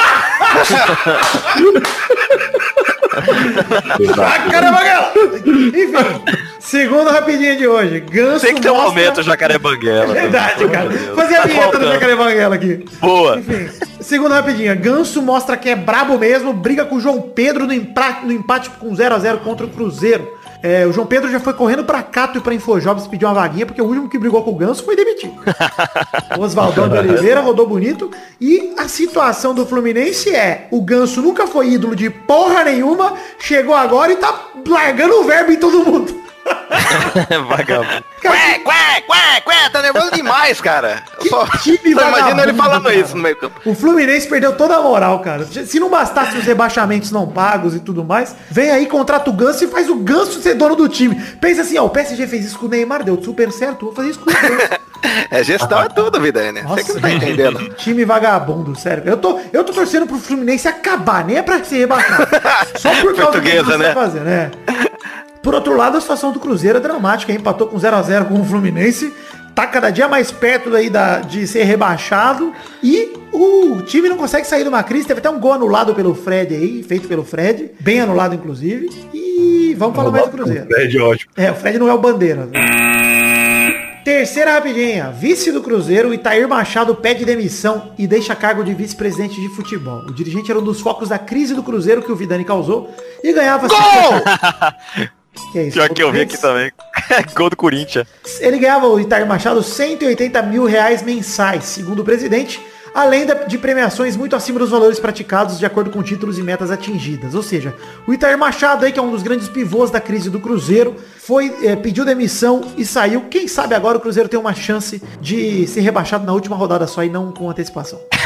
Jacaré Banguela. Enfim, segundo rapidinho de hoje. Ganso Tem que ter um mostra... momento Jacaré Banguela. É verdade, cara. Fazer a Tá vinheta do faltando. Jacaré Banguela aqui. Boa. Enfim, segundo rapidinho. Ganso mostra que é brabo mesmo, briga com o João Pedro no empate, no empate com zero a zero contra o Cruzeiro. É, o João Pedro já foi correndo pra Cato e pra Infojobs pedir uma vaguinha, porque o último que brigou com o Ganso foi demitido. O Oswaldão de Oliveira rodou bonito. E a situação do Fluminense é, o Ganso nunca foi ídolo de porra nenhuma, chegou agora e tá largando o verbo em todo mundo. Vagabundo. Ué, ué, ué, ué, tá nervoso demais, cara. Eu só, time só imagina ele vagabundo, falando cara. isso no meio campo. O Fluminense perdeu toda a moral, cara. Se não bastasse os rebaixamentos não pagos e tudo mais, vem aí, contrata o Ganso e faz o Ganso ser dono do time. Pensa assim, ó, o P S G fez isso com o Neymar, deu super certo, vou fazer isso com o Ganso. É gestão, é tudo, vida, né? Você que não tá entendendo. Time vagabundo, sério. Eu tô, eu tô torcendo pro Fluminense acabar, nem é pra ser rebaixado. Só por causa do que Portuguesa, você né? tá fazendo, né? Por outro lado, a situação do Cruzeiro é dramática, hein? Empatou com zero a zero com o Fluminense. Tá cada dia mais perto daí da, de ser rebaixado. E o time não consegue sair de uma crise. Teve até um gol anulado pelo Fred aí, feito pelo Fred. Bem anulado, inclusive. E vamos falar mais do Cruzeiro. É ótimo. É, o Fred não é o Bandeira. Viu? Terceira rapidinha. Vice do Cruzeiro, Itair Machado pede demissão e deixa cargo de vice-presidente de futebol. O dirigente era um dos focos da crise do Cruzeiro que o Vidani causou e ganhava... Gol! Que é isso? Pior que eu vi aqui também. Gol do Corinthians. Ele ganhava, o Itair Machado, cento e oitenta mil reais mensais, segundo o presidente, além de premiações muito acima dos valores praticados de acordo com títulos e metas atingidas. Ou seja, o Itair Machado, aí, que é um dos grandes pivôs da crise do Cruzeiro, foi, é, pediu demissão e saiu. Quem sabe agora o Cruzeiro tem uma chance de ser rebaixado na última rodada só e não com antecipação.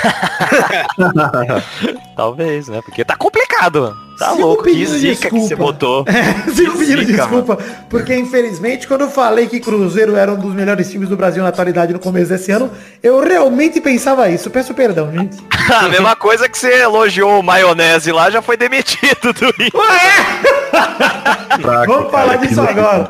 Talvez, né? Porque tá complicado, mano. Tá Sigo louco, que pedindo zica que você desculpa. botou. É, sigo pedindo zica, desculpa, porque infelizmente quando eu falei que Cruzeiro era um dos melhores times do Brasil na atualidade no começo desse ano, eu realmente pensava isso. Peço perdão, gente. A mesma coisa que você elogiou o Maionese lá, já foi demitido do Inter. Fraco, Vamos falar cara, disso agora.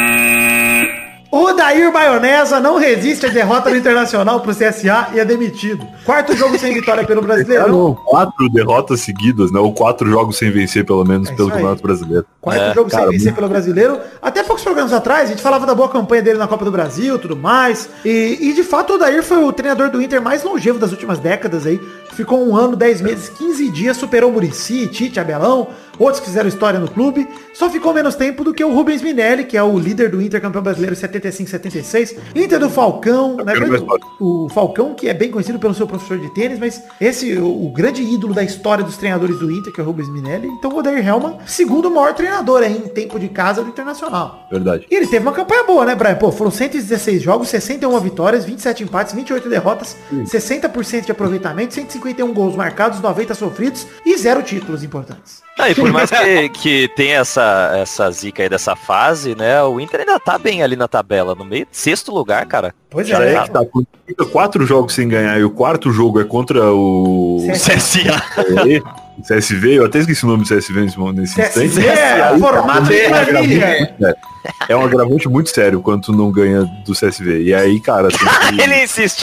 O Dair Maionesa não resiste à derrota do Internacional pro C S A e é demitido. Quarto jogo sem vitória pelo Brasileirão. Quatro derrotas seguidas, né? Ou quatro jogos sem vencer, pelo menos, é pelo Campeonato Brasileiro. Quarto é, jogo cara, sem vencer muito... pelo Brasileiro. Até poucos programas atrás, a gente falava da boa campanha dele na Copa do Brasil e tudo mais. E, e, de fato, o Dair foi o treinador do Inter mais longevo das últimas décadas aí. Ficou um ano, dez meses, quinze dias, superou o Muricy, Tite, Abelão, outros que fizeram história no clube. Só ficou menos tempo do que o Rubens Minelli, que é o líder do Inter, campeão brasileiro setenta e cinco, setenta e seis. Inter do Falcão, né? O, o Falcão, que é bem conhecido pelo seu professor de tênis, mas esse, o, o grande ídolo da história dos treinadores do Inter, que é o Rubens Minelli. Então o Odair Hellmann, segundo maior treinador aí em tempo de casa do Internacional. Verdade. E ele teve uma campanha boa, né, Brian? Pô, foram cento e dezesseis jogos, sessenta e uma vitórias, vinte e sete empates, vinte e oito derrotas, Sim. sessenta por cento de aproveitamento, cento e cinquenta e um gols marcados, noventa sofridos e zero títulos importantes. Ah, e por mais que, que tenha essa, essa zica aí dessa fase, né, o Inter ainda tá bem ali na tabela, no meio, sexto lugar, cara. Pois Já é. é que tá, fica quatro jogos sem ganhar e o quarto jogo é contra o C S A. C S V, eu até esqueci o nome do C S V nesse, nesse C S V instante. é aí, formato de planilha. É um agravante muito sério quando tu não ganha do C S V. E aí, cara... Tem que... Ele insiste.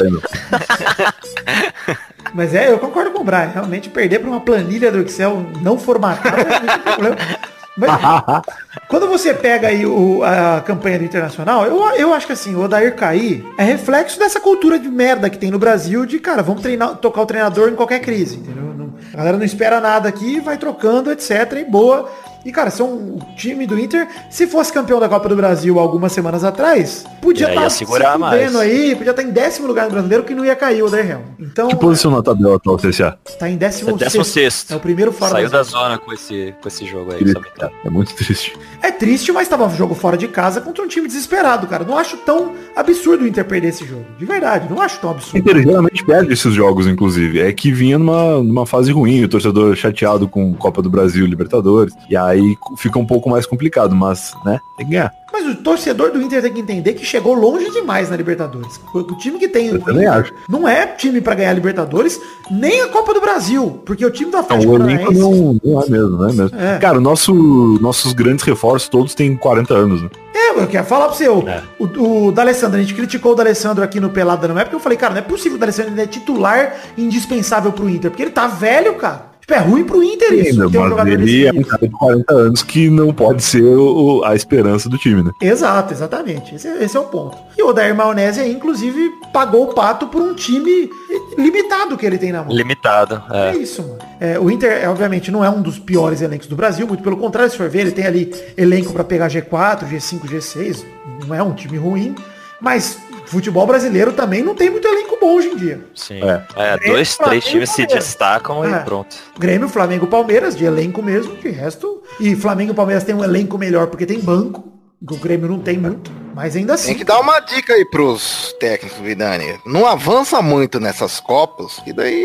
Mas é, eu concordo com o Brian. Realmente perder para uma planilha do Excel não formatada é muito problema. Mas, quando você pega aí o, a campanha do Internacional, eu, eu acho que assim, o Odair cair é reflexo dessa cultura de merda que tem no Brasil de, cara, vamos treinar, tocar o treinador em qualquer crise, entendeu? Não, a galera não espera nada aqui, vai trocando, etc. E boa. E, cara, são o time do Inter, se fosse campeão da Copa do Brasil algumas semanas atrás, podia estar tá se fudendo aí, podia estar tá em décimo lugar no Brasileiro, que não ia cair o Odair Hellmann. Então, que posição na tabela tá o C S A? Tá em décimo, é décimo sexto. É o primeiro fora Saiu da zona. da zona com esse, com esse jogo aí. Triste, cara. É muito triste. É triste, mas tava um jogo fora de casa contra um time desesperado, cara. Não acho tão absurdo o Inter perder esse jogo. De verdade, não acho tão absurdo. O Inter geralmente perde esses jogos, inclusive. É que vinha numa, numa fase ruim, o torcedor chateado com Copa do Brasil, Libertadores. E aí fica um pouco pouco mais complicado, mas, né, tem que ganhar. Mas o torcedor do Inter tem que entender que chegou longe demais na Libertadores. O time que tem Eu também acho. não é time pra ganhar a Libertadores, nem a Copa do Brasil, porque o time do Atlético Paranaense não, não é mesmo, não é mesmo. É. Cara, o nosso, nossos grandes reforços todos têm quarenta anos, né? É, eu quero falar pra você, o, é. o, o D'Alessandro, a gente criticou o D'Alessandro aqui no Pelada na época, eu falei, cara, não é possível o D'Alessandro ainda é titular indispensável pro Inter, porque ele tá velho, cara. Tipo, é ruim pro Inter isso. Sim, um mas ele é um cara de quarenta anos que não pode ser o, a esperança do time, né? Exato, exatamente. Esse, esse é o ponto. E o Odair Maionese, inclusive, pagou o pato por um time limitado que ele tem na mão. Limitado, é. É isso, mano. É, o Inter, é, obviamente, não é um dos piores elencos do Brasil, muito pelo contrário, se for ver, ele tem ali elenco pra pegar G quatro, G cinco, G seis, não é um time ruim, mas... futebol brasileiro também não tem muito elenco bom hoje em dia. Sim. É, é Grêmio, dois, três times se destacam é. e pronto. Grêmio, Flamengo, Palmeiras, de elenco mesmo, de resto. E Flamengo e Palmeiras tem um elenco melhor porque tem banco. O Grêmio não tem muito, mas ainda assim. Tem que dar uma dica aí pros técnicos, Vidani. Não avança muito nessas Copas, que daí...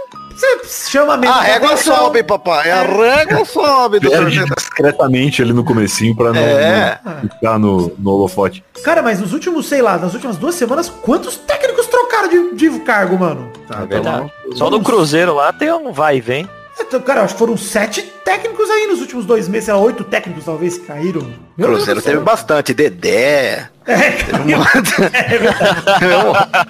Você chama mesmo. A régua sobe, papai. A régua sobe. Perde discretamente ali no comecinho pra não, é. não ficar no, no holofote. Cara, mas nos últimos, sei lá, nas últimas duas semanas, quantos técnicos trocaram de, de cargo, mano? Tá, é verdade. Tá Só no Cruzeiro lá tem um vai e vem. É, cara, acho que foram sete técnicos aí nos últimos dois meses, sei lá, oito técnicos talvez que caíram. Meu Cruzeiro teve bastante, Dedé. É, caiu. É verdade.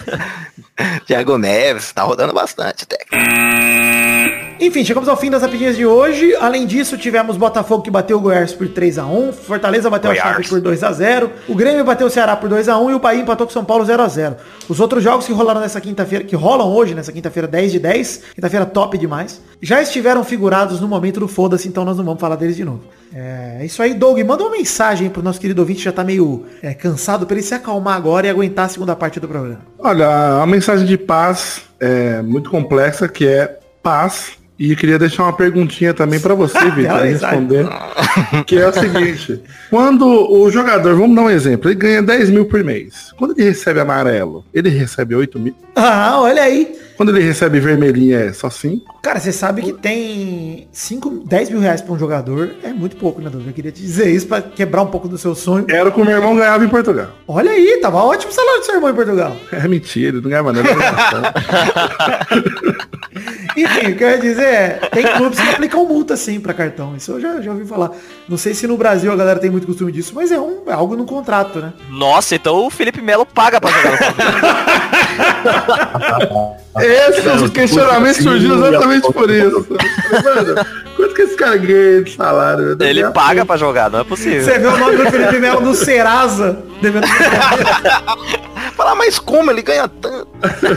Thiago Neves, tá rodando bastante, técnico. Enfim, chegamos ao fim das rapidinhas de hoje. Além disso, tivemos Botafogo que bateu o Goiás por três a um, Fortaleza bateu Goiás. a Chape por dois a zero, o Grêmio bateu o Ceará por dois a um e o Bahia empatou com o São Paulo zero a zero. Os outros jogos que rolaram nessa quinta-feira, que rolam hoje, nessa quinta-feira dez de dez, quinta-feira top demais, já estiveram figurados no momento do foda-se, então nós não vamos falar deles de novo. É isso aí, Doug, manda uma mensagem pro nosso querido ouvinte que já tá meio é, cansado, pra ele se acalmar agora e aguentar a segunda parte do programa. Olha, a mensagem de paz é muito complexa, que é paz E eu queria deixar uma perguntinha também pra você, Vitor, responder. Que é o seguinte. Quando o jogador, vamos dar um exemplo, ele ganha dez mil por mês. Quando ele recebe amarelo, ele recebe oito mil? Ah, olha aí. Quando ele recebe vermelhinho é só cinco? Cara, você sabe que tem cinco, dez mil reais pra um jogador. É muito pouco, né, Douglas? Eu queria te dizer isso pra quebrar um pouco do seu sonho. Era o que o meu irmão ganhava em Portugal. Olha aí, tava ótimo o salário do seu irmão em Portugal. É mentira, ele não ganhava nada. Enfim, o que eu ia dizer é, tem clubes que aplicam multa sim pra cartão. Isso eu já, já ouvi falar. Não sei se no Brasil a galera tem muito costume disso, mas é, um, é algo no contrato, né? Nossa, então o Felipe Melo paga pra jogar no Palmeiras. Esse questionamento surgiu exatamente por isso. Mano, quanto que esse cara ganha de salário? Ele paga pra jogar, não é possível. Você vê o nome do Felipe Melo no Serasa. Devendo... Falar, mas como ele ganha tanto?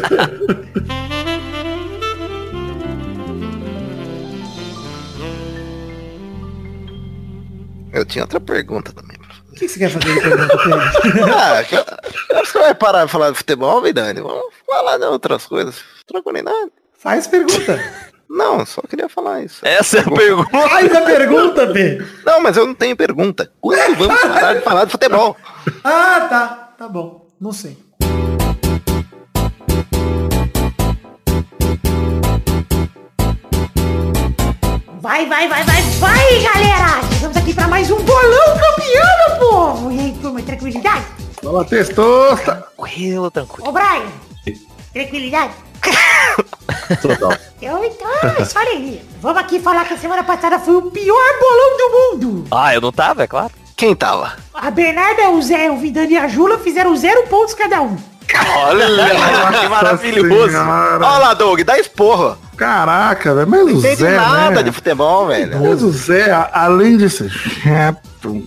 Eu tinha outra pergunta também. O que você quer fazer de pergunta, Pedro? Ah, você vai parar de falar de futebol, Vidani? Vamos falar de outras coisas. Não troco nem nada. Faz pergunta. Não, só queria falar isso. Essa é a pergunta. Faz a pergunta, Pedro. Não, mas eu não tenho pergunta. Quando vamos parar de falar de futebol? Ah, tá. Tá bom. Não sei. Vai, vai, vai, vai, vai, galera! Chegamos aqui pra mais um bolão campeão, meu povo! E aí, turma, tranquilidade? Fala, testosta! Tranquilo, tranquilo. Ô, Brian! Tranquilidade? Total. Eu, então, é só alegria. Vamos aqui falar que a semana passada foi o pior bolão do mundo! Ah, eu não tava, é claro. Quem tava? A Bernarda, o Zé, o Vidani e a Jula fizeram zero pontos cada um. Olha, que maravilhoso! Senhora. Olha lá, Doug, dá esporro. Caraca, velho, mas Não o entende Zé, nada né? de futebol, velho. Mas o Zé, a- além de ser chato,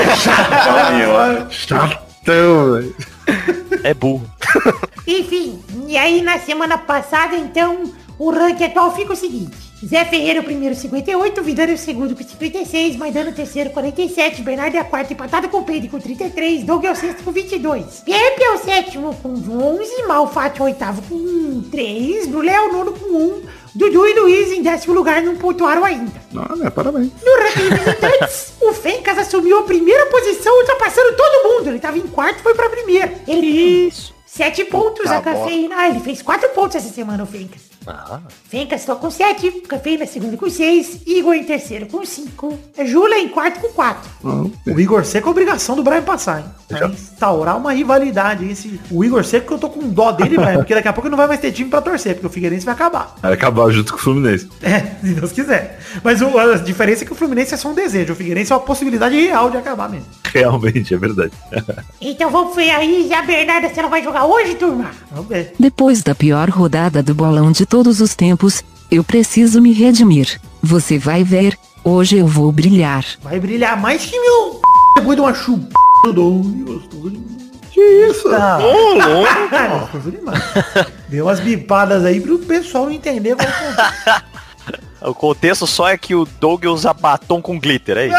chatão, velho. É burro. Enfim, e aí na semana passada, então, o ranking atual fica o seguinte. Zé Ferreira o primeiro, cinquenta e oito, Vidani o segundo com cinquenta e seis, Maidana o terceiro, quarenta e sete, Bernardo é a quarta empatada com o Pedro com trinta e três, Doug é o sexto com vinte e dois, Pepe é o sétimo com onze, Malfatti é o oitavo com três, Brulé é o nono com um, Dudu e Luiz em décimo lugar não pontuaram ainda. Olha, parabéns. No ranking de visitantes, o Fencas assumiu a primeira posição, ultrapassando todo mundo. Ele tava em quarto e foi pra primeira. Ele Isso. Sete pontos, a Cafeína. Ah, ele fez quatro pontos essa semana, o Fencas. Ah. Fencas só com sete, Cafeína segundo com seis, Igor em terceiro com cinco, Jula em quarto com quatro. Oh, O Igor Seco é obrigação do Brian passar, hein? Vai instaurar uma rivalidade. Esse... O Igor Seco que eu tô com dó dele, Brian, porque daqui a pouco não vai mais ter time pra torcer, porque o Figueirense vai acabar. Vai acabar junto com o Fluminense. É, se Deus quiser. Mas o, a diferença é que o Fluminense é só um desejo. O Figueirense é uma possibilidade real de acabar mesmo. Realmente, é verdade. Então vamos ver aí, a Bernarda, se ela vai jogar hoje, turma? Vamos ver. Depois da pior rodada do bolão de todos os tempos, eu preciso me redimir. Você vai ver, hoje eu vou brilhar. Vai brilhar mais que meu depois de uma chupa do gostoso demais. que isso? Tá. Ô, louco. Gostoso demais. Deu umas bipadas aí pro pessoal não entender. Qual é. O contexto só é que o Doug usa batom com glitter, é isso?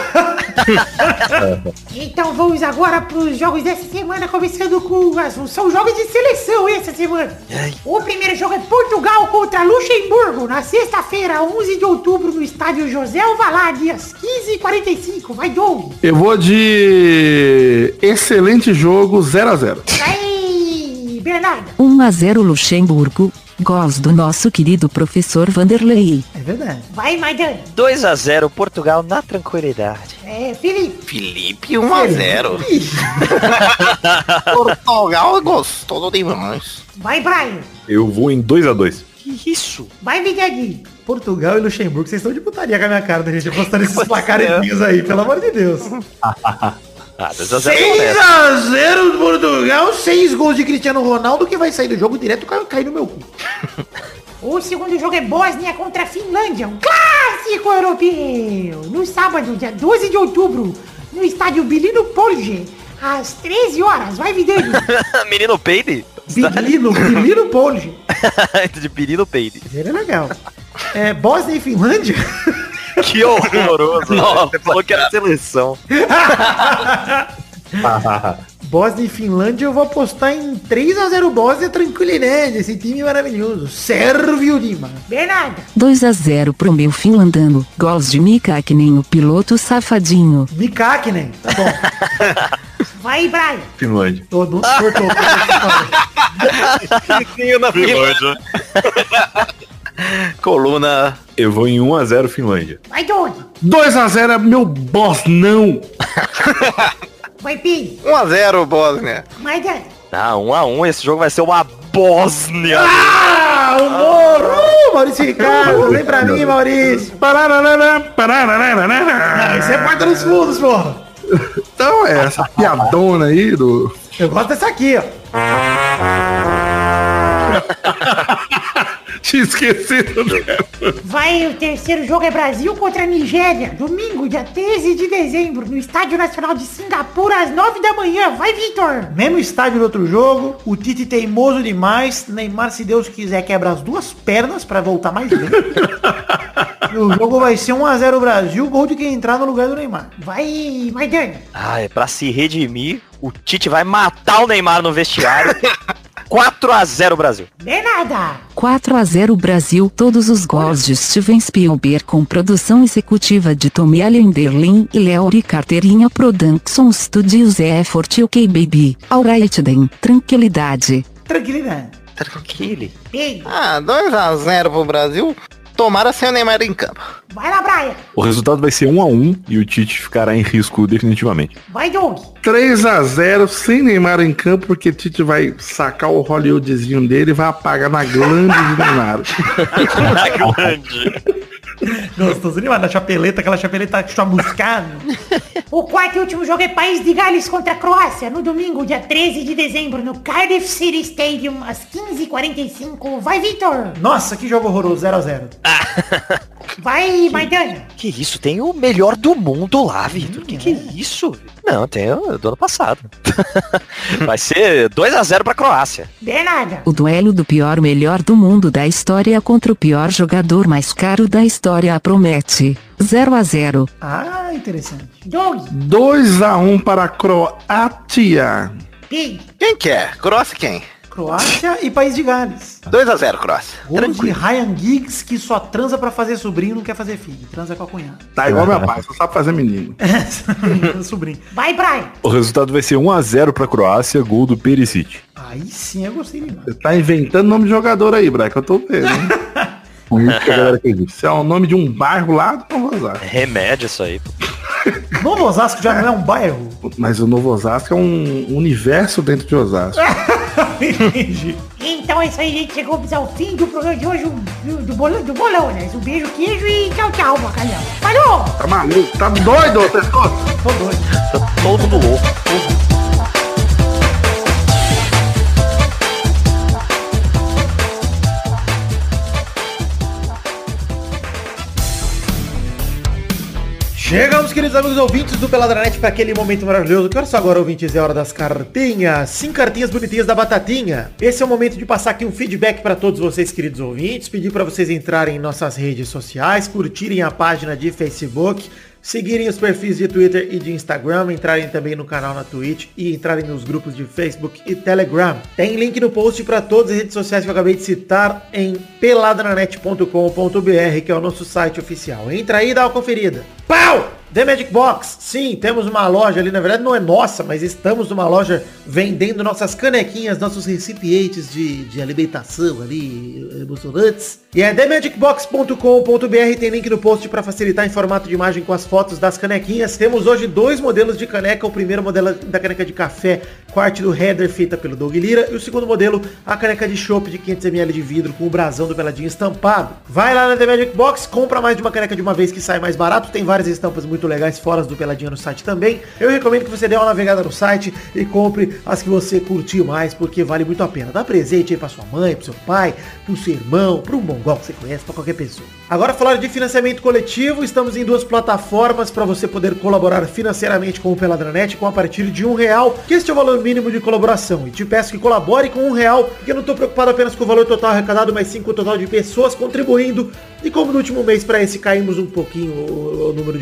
Então vamos agora pros jogos dessa semana, começando com as, são jogos de seleção essa semana. Ai. O primeiro jogo é Portugal contra Luxemburgo, na sexta-feira, onze de outubro, no estádio José Alvalade, às quinze e quarenta e cinco. Vai, Doug. Eu vou de excelente jogo zero a zero. Aí, Bernardo. um a zero Luxemburgo, gols do nosso querido professor Vanderlei. É verdade. Vai, Maidana. dois a zero Portugal na tranquilidade. É, Felipe. Felipe um a zero. Ixi. Portugal é gostoso demais. Vai, Brian. Eu vou em dois a dois. Que isso? Vai, Vidani. Portugal e Luxemburgo, vocês estão de putaria com a minha cara, né, gente? Postando esses placarezinhos aí, pelo amor de Deus. Ah, dois a zero seis a zero Portugal, seis gols de Cristiano Ronaldo, que vai sair do jogo direto e cair no meu cu. O segundo jogo é Bósnia contra a Finlândia, um clássico europeu. No sábado, dia doze de outubro, no estádio Bilino Polje, às treze horas. Vai, Vidani. Menino peide? Bilino, Bilino Polje. De menino peide. Ele é legal. É, Bósnia e Finlândia. Que horroroso. Nossa, você falou que era seleção. Bósnia e Finlândia, eu vou apostar em três a zero Bósnia, tranquilidade. Esse time maravilhoso. Sérvio Lima. Bernardo. dois a zero pro meu finlandano. Gols de Mika Hakkinen, o piloto safadinho. Mika Hakkinen. Tá bom. Vai, Brian. Finlândia. Todo mundo cortou. na Finlândia. Coluna. Eu vou em um a zero Finlândia. Vai, Doug. dois a zero é meu boss, não. Vai, Pim. um a zero Bósnia. Vai, Dani. Ah, um a um, esse jogo vai ser uma Bósnia. Ah, humor. Uh, Maurício Ricardo. Vem pra mim, Maurício. Parararara, parararara. Ah, isso é porta dos fundos, porra. Então é essa piadona aí do... Eu gosto dessa aqui, ó. Tinha esquecido dela. Vai, o terceiro jogo é Brasil contra Nigéria. Domingo, dia treze de dezembro, no Estádio Nacional de Singapura, às nove da manhã. Vai, Vitor. Mesmo estádio do outro jogo. O Tite teimoso demais. Neymar, se Deus quiser, quebra as duas pernas pra voltar mais bem. O jogo vai ser um a zero Brasil. Gol de quem entrar no lugar do Neymar. Vai, vai, Dani. Ah, é pra se redimir. O Tite vai matar o Neymar no vestiário. quatro a zero Brasil. Bernarda. quatro a zero Brasil. Todos os gols de Steven Spielberg com produção executiva de Tommy Allenderlin e Leo Carterinha Production Studios Effort U K Baby. Alright then. Tranquilidade. Tranquilidade. Tranquilo. Ah, dois a zero pro Brasil. Tomara sem o Neymar em campo. Vai lá, Brian. O resultado vai ser um a um e o Tite ficará em risco definitivamente. Vai, Doug. três a zero sem Neymar em campo, porque Tite vai sacar o Hollywoodzinho dele e vai apagar na glande de Neymar. Na glande. Gostoso demais, da chapeleta, aquela chapeleta chamuscada. O quarto e último jogo é País de Gales contra a Croácia, no domingo, dia treze de dezembro, no Cardiff City Stadium, às quinze e quarenta e cinco. Vai, Vitor! Nossa, que jogo horroroso, zero a zero. Vai, Maidana! Que isso? Tem o melhor do mundo lá, Vitor. Hum, que é. que é isso? Não, tem o do ano passado. Vai ser dois a zero pra Croácia. Bernarda! O duelo do pior melhor do mundo da história contra o pior jogador mais caro da história promete. zero a zero. Ah, interessante. Doug! dois a um para a Croácia. Pig! Quem quer? Croácia quem? Croácia e País de Gales. dois a zero Croácia. Gol de Ryan Giggs, que só transa pra fazer sobrinho, não quer fazer filho. Transa com a cunhada. Tá igual meu pai, só sabe fazer menino. É, sobrinho. Vai, Brian. O resultado vai ser um a zero pra Croácia, gol do Perisic. Aí sim eu gostei demais. Você tá inventando nome de jogador aí, Brian, que eu tô vendo, hein? Que a galera acredita. Isso é o nome de um bairro lá do Novo Osasco. Remédio isso aí. Novo Osasco já não é um bairro? Mas o Novo Osasco é um universo dentro de Osasco. Entendi. Então é isso aí, gente. Chegamos ao fim do programa de hoje do, do, bolão, do bolão, né? Um beijo, queijo e tchau, tchau, bacalhau. Falou! Tá maluco? Tá doido, Tescoto? Tô doido. Tá todo mundo louco. Chegamos, queridos amigos ouvintes do Peladranet, para aquele momento maravilhoso. Que hora só agora, ouvintes? É hora das cartinhas. Cinco cartinhas bonitinhas da Batatinha. Esse é o momento de passar aqui um feedback para todos vocês, queridos ouvintes. Pedir para vocês entrarem em nossas redes sociais, curtirem a página de Facebook, seguirem os perfis de Twitter e de Instagram, entrarem também no canal na Twitch e entrarem nos grupos de Facebook e Telegram. Tem link no post para todas as redes sociais que eu acabei de citar em peladranet ponto com ponto br, que é o nosso site oficial. Entra aí e dá uma conferida. Pau! The Magic Box, sim, temos uma loja ali, na verdade não é nossa, mas estamos numa loja vendendo nossas canequinhas, nossos recipientes de, de alimentação ali, emocionantes. E é the magic box ponto com ponto br, tem link no post para facilitar em formato de imagem com as fotos das canequinhas. Temos hoje dois modelos de caneca, o primeiro modelo da caneca de café com a arte do header feita pelo Doug Lira, e o segundo modelo, a caneca de chopp de quinhentos mililitros de vidro com o brasão do Peladinho estampado. Vai lá na The Magic Box, compra mais de uma caneca de uma vez que sai mais barato, tem várias estampas muito legais fora do Peladinho no site também. Eu recomendo que você dê uma navegada no site e compre as que você curtiu mais, porque vale muito a pena. Dá presente aí pra sua mãe, pro seu pai, pro seu irmão, pro mongol que você conhece, pra qualquer pessoa. Agora, falar de financiamento coletivo, estamos em duas plataformas para você poder colaborar financeiramente com o Peladranet com a partir de um real, que este é o valor mínimo de colaboração. E te peço que colabore com um real, porque eu não tô preocupado apenas com o valor total arrecadado, mas sim com o total de pessoas contribuindo. E como no último mês para esse caímos um pouquinho o, o número de colaboradores,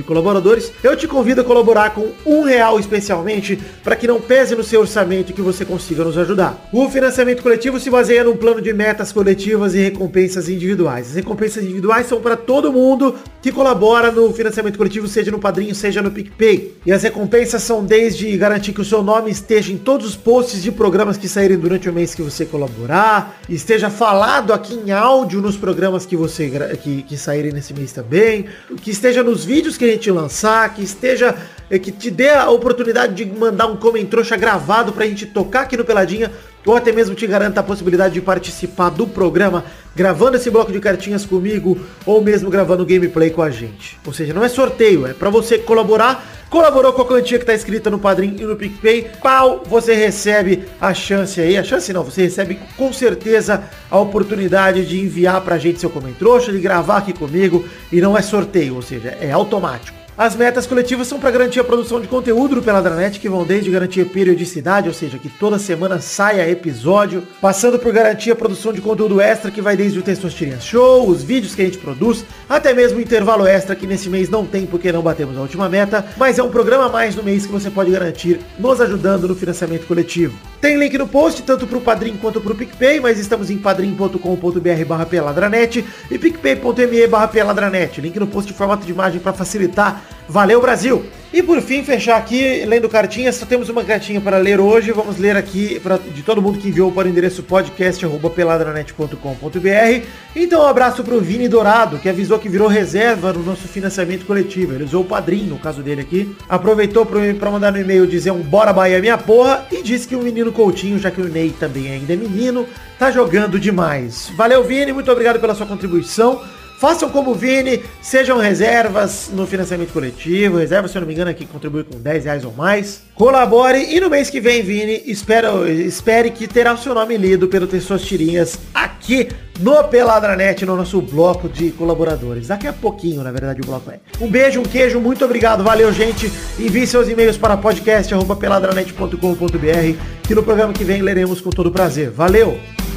colaboradores, eu te convido a colaborar com um real especialmente, para que não pese no seu orçamento e que você consiga nos ajudar. O financiamento coletivo se baseia num plano de metas coletivas e recompensas individuais. As recompensas individuais são para todo mundo que colabora no financiamento coletivo, seja no Padrinho, seja no PicPay. E as recompensas são desde garantir que o seu nome esteja em todos os posts de programas que saírem durante o mês que você colaborar, esteja falado aqui em áudio nos programas que você que, que saírem nesse mês também, que esteja nos vídeos que a gente lançar, que esteja que te dê a oportunidade de mandar um comentrouxa gravado pra gente tocar aqui no Peladinha, ou até mesmo te garanta a possibilidade de participar do programa gravando esse bloco de cartinhas comigo, ou mesmo gravando gameplay com a gente. Ou seja, não é sorteio, é pra você colaborar. Colaborou com a quantia que tá escrita no Padrim e no PicPay, pau, você recebe a chance aí, a chance não, você recebe com certeza a oportunidade de enviar pra gente seu comentrouxa, de gravar aqui comigo, e não é sorteio, ou seja, é automático. As metas coletivas são para garantir a produção de conteúdo do Peladranet, que vão desde garantir periodicidade, ou seja, que toda semana saia episódio, passando por garantir a produção de conteúdo extra, que vai desde o Testosterinha Show, os vídeos que a gente produz, até mesmo o intervalo extra, que nesse mês não tem porque não batemos a última meta, mas é um programa a mais no mês que você pode garantir nos ajudando no financiamento coletivo. Tem link no post, tanto pro Padrim quanto pro PicPay, mas estamos em padrim ponto com ponto br barra peladranet e picpay ponto me barra peladranet. Link no post em formato de imagem para facilitar. Valeu, Brasil! E por fim, fechar aqui, lendo cartinhas, só temos uma cartinha para ler hoje. Vamos ler aqui pra, de todo mundo que enviou para o endereço podcast arroba peladranet ponto com ponto br. Então, um abraço pro Vini Dourado, que avisou que virou reserva no nosso financiamento coletivo. Ele usou o padrinho, no caso dele aqui. Aproveitou para mandar no e-mail dizer um bora Bahia minha porra e disse que o menino Coutinho, já que o Ney também ainda é menino, tá jogando demais. Valeu, Vini, muito obrigado pela sua contribuição. Façam como o Vini, sejam reservas no financiamento coletivo. Reserva, se eu não me engano, aqui contribui com dez reais ou mais. Colabore e no mês que vem, Vini, espero, espere que terá o seu nome lido pelo Testosterinhas aqui no Peladranet, no nosso bloco de colaboradores. Daqui a pouquinho, na verdade, o bloco é. Um beijo, um queijo, muito obrigado, valeu, gente. Envie seus e-mails para podcast arroba peladranet ponto com ponto br, que no programa que vem leremos com todo prazer. Valeu!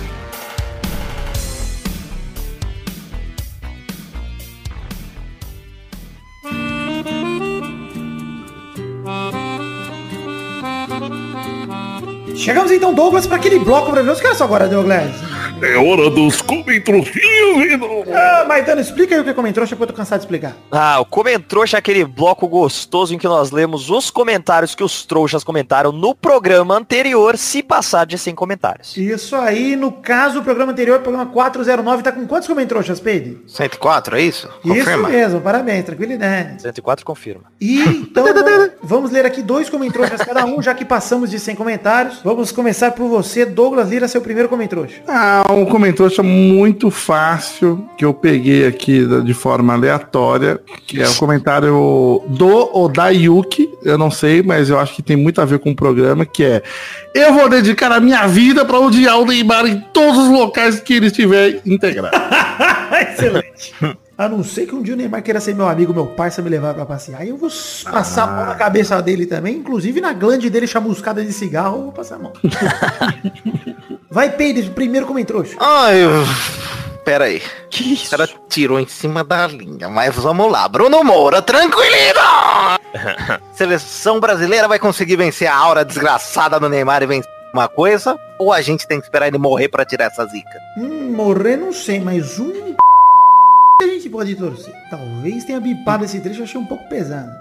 Chegamos então, Douglas, para aquele bloco maravilhoso. Que é isso agora, Douglas? É hora dos comentroxinhos, Ah, Maidana, explica aí o que é comentrouxa, porque eu tô cansado de explicar. Ah, o comentrouxa é aquele bloco gostoso em que nós lemos os comentários que os trouxas comentaram no programa anterior, se passar de cem comentários. Isso aí, no caso, o programa anterior, o programa quatrocentos e nove, tá com quantos comentrouxas, Peide? cento e quatro, é isso? Confirma. Isso mesmo, parabéns, tranquilidade. cento e quatro confirma. E então, vamos, vamos ler aqui dois comentrouxas cada um, já que passamos de cem comentários. Vamos começar por você, Douglas Lira, seu primeiro comentrouxa. Ah, um comentrouxa muito fácil, que eu peguei aqui de forma aleatória, que é o comentário do Odayuki, eu não sei, mas eu acho que tem muito a ver com o programa, que é: eu vou dedicar a minha vida para odiar o Neymar em todos os locais que ele estiver integrado. Excelente. A não ser que um dia o Neymar queira ser meu amigo, meu parceiro, me levar pra passear. Aí eu vou passar ah. a mão na cabeça dele também, inclusive na glande dele chamuscada de cigarro, eu vou passar a mão. Vai, Pedro, primeiro comentrouxa. Ai, eu... Pera aí. Que isso? O cara tirou em cima da linha, mas vamos lá. Bruno Moura, tranquilino! Seleção brasileira vai conseguir vencer a aura desgraçada do Neymar e vencer uma coisa? Ou a gente tem que esperar ele morrer pra tirar essa zica? Hum, morrer não sei, mas um... a gente pode torcer. Talvez tenha bipado esse trecho, eu achei um pouco pesado.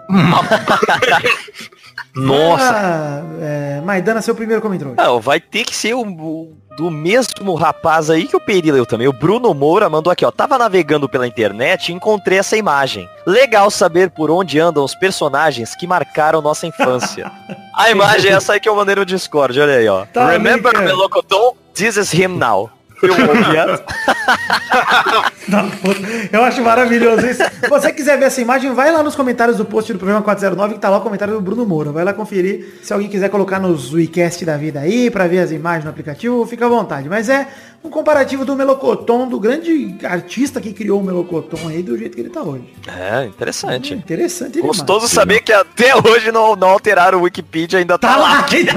Nossa. Ah, é, Maidana, seu primeiro comentário. Não, vai ter que ser o, o do mesmo rapaz aí que o Peri leu também. O Bruno Moura mandou aqui, ó. Tava navegando pela internet e encontrei essa imagem. Legal saber por onde andam os personagens que marcaram nossa infância. A imagem é essa aí que eu mandei no Discord, olha aí, ó. Tá, Remember amiga. Melocoton? This is him now. Não, eu acho maravilhoso isso. Se você quiser ver essa imagem, vai lá nos comentários do post do programa quatrocentos e nove, que tá lá o comentário do Bruno Moura. Vai lá conferir. Se alguém quiser colocar nos WeCast da vida aí, pra ver as imagens no aplicativo, fica à vontade. Mas é um comparativo do Melocoton, do grande artista que criou o Melocoton aí, do jeito que ele tá hoje. É, interessante. É, interessante. Gostoso demais. Saber que até hoje não, não alteraram o Wikipedia, ainda tá, tá lá. Ainda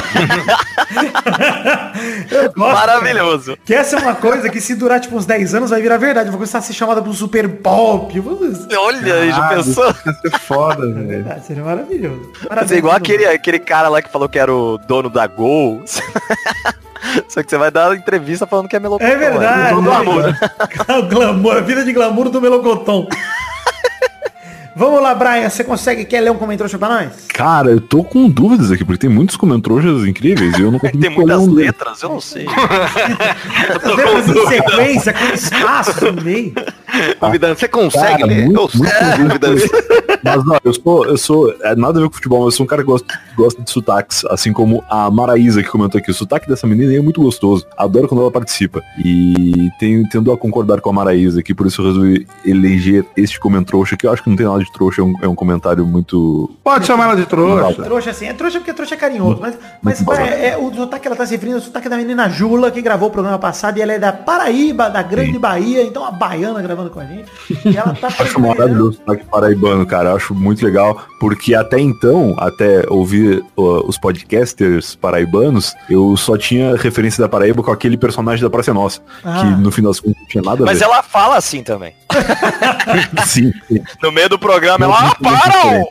gosto, maravilhoso. Cara, que essa é uma coisa que se durar tipo uns dez anos vai virar verdade. Eu vou começar a ser chamada pro Super Pop. Olha aí, já pensou? Ia ser foda, velho. É, seria maravilhoso. Mas é igual aquele, aquele cara lá que falou que era o dono da Gol. Só que você vai dar entrevista falando que é Melocoton. É verdade. É. O glamour. O glamour, a vida de glamour do Melocoton. Vamos lá, Brian, você consegue, quer ler um comentário pra nós? Cara, eu tô com dúvidas aqui, porque tem muitos comentários incríveis e eu não consigo. Tem muitas um letras, eu não sei. Letras em sequência, com espaço no meio. Convidando, você consegue cara, ler? Muito, muito é. Mas não, eu sou, eu sou, é, nada a ver com futebol, mas eu sou um cara que gosta, gosta de sotaques, assim como a Maraísa que comentou aqui. O sotaque dessa menina é muito gostoso. Adoro quando ela participa. E tenho, tendo a concordar com a Maraísa aqui, por isso eu resolvi eleger este comentário que eu acho que não tem nada de trouxa, é um, é um comentário muito... Pode chamar ela de trouxa. Trouxa, assim, é trouxa porque trouxa é carinhoso, mas, mas é, é, o sotaque que ela tá se referindo é o sotaque da menina Jula, que gravou o programa passado, e ela é da Paraíba, da Grande Sim. Bahia, então a baiana gravando com a gente. E ela tá acho maravilhoso o sotaque paraibano, cara, eu acho muito legal, porque até então, até ouvir uh, os podcasters paraibanos, eu só tinha referência da Paraíba com aquele personagem da Praça Nossa, ah. que no fim das contas não tinha nada a mas ver. Mas ela fala assim também. Sim, sim. No meio do programa, ela, ah, para!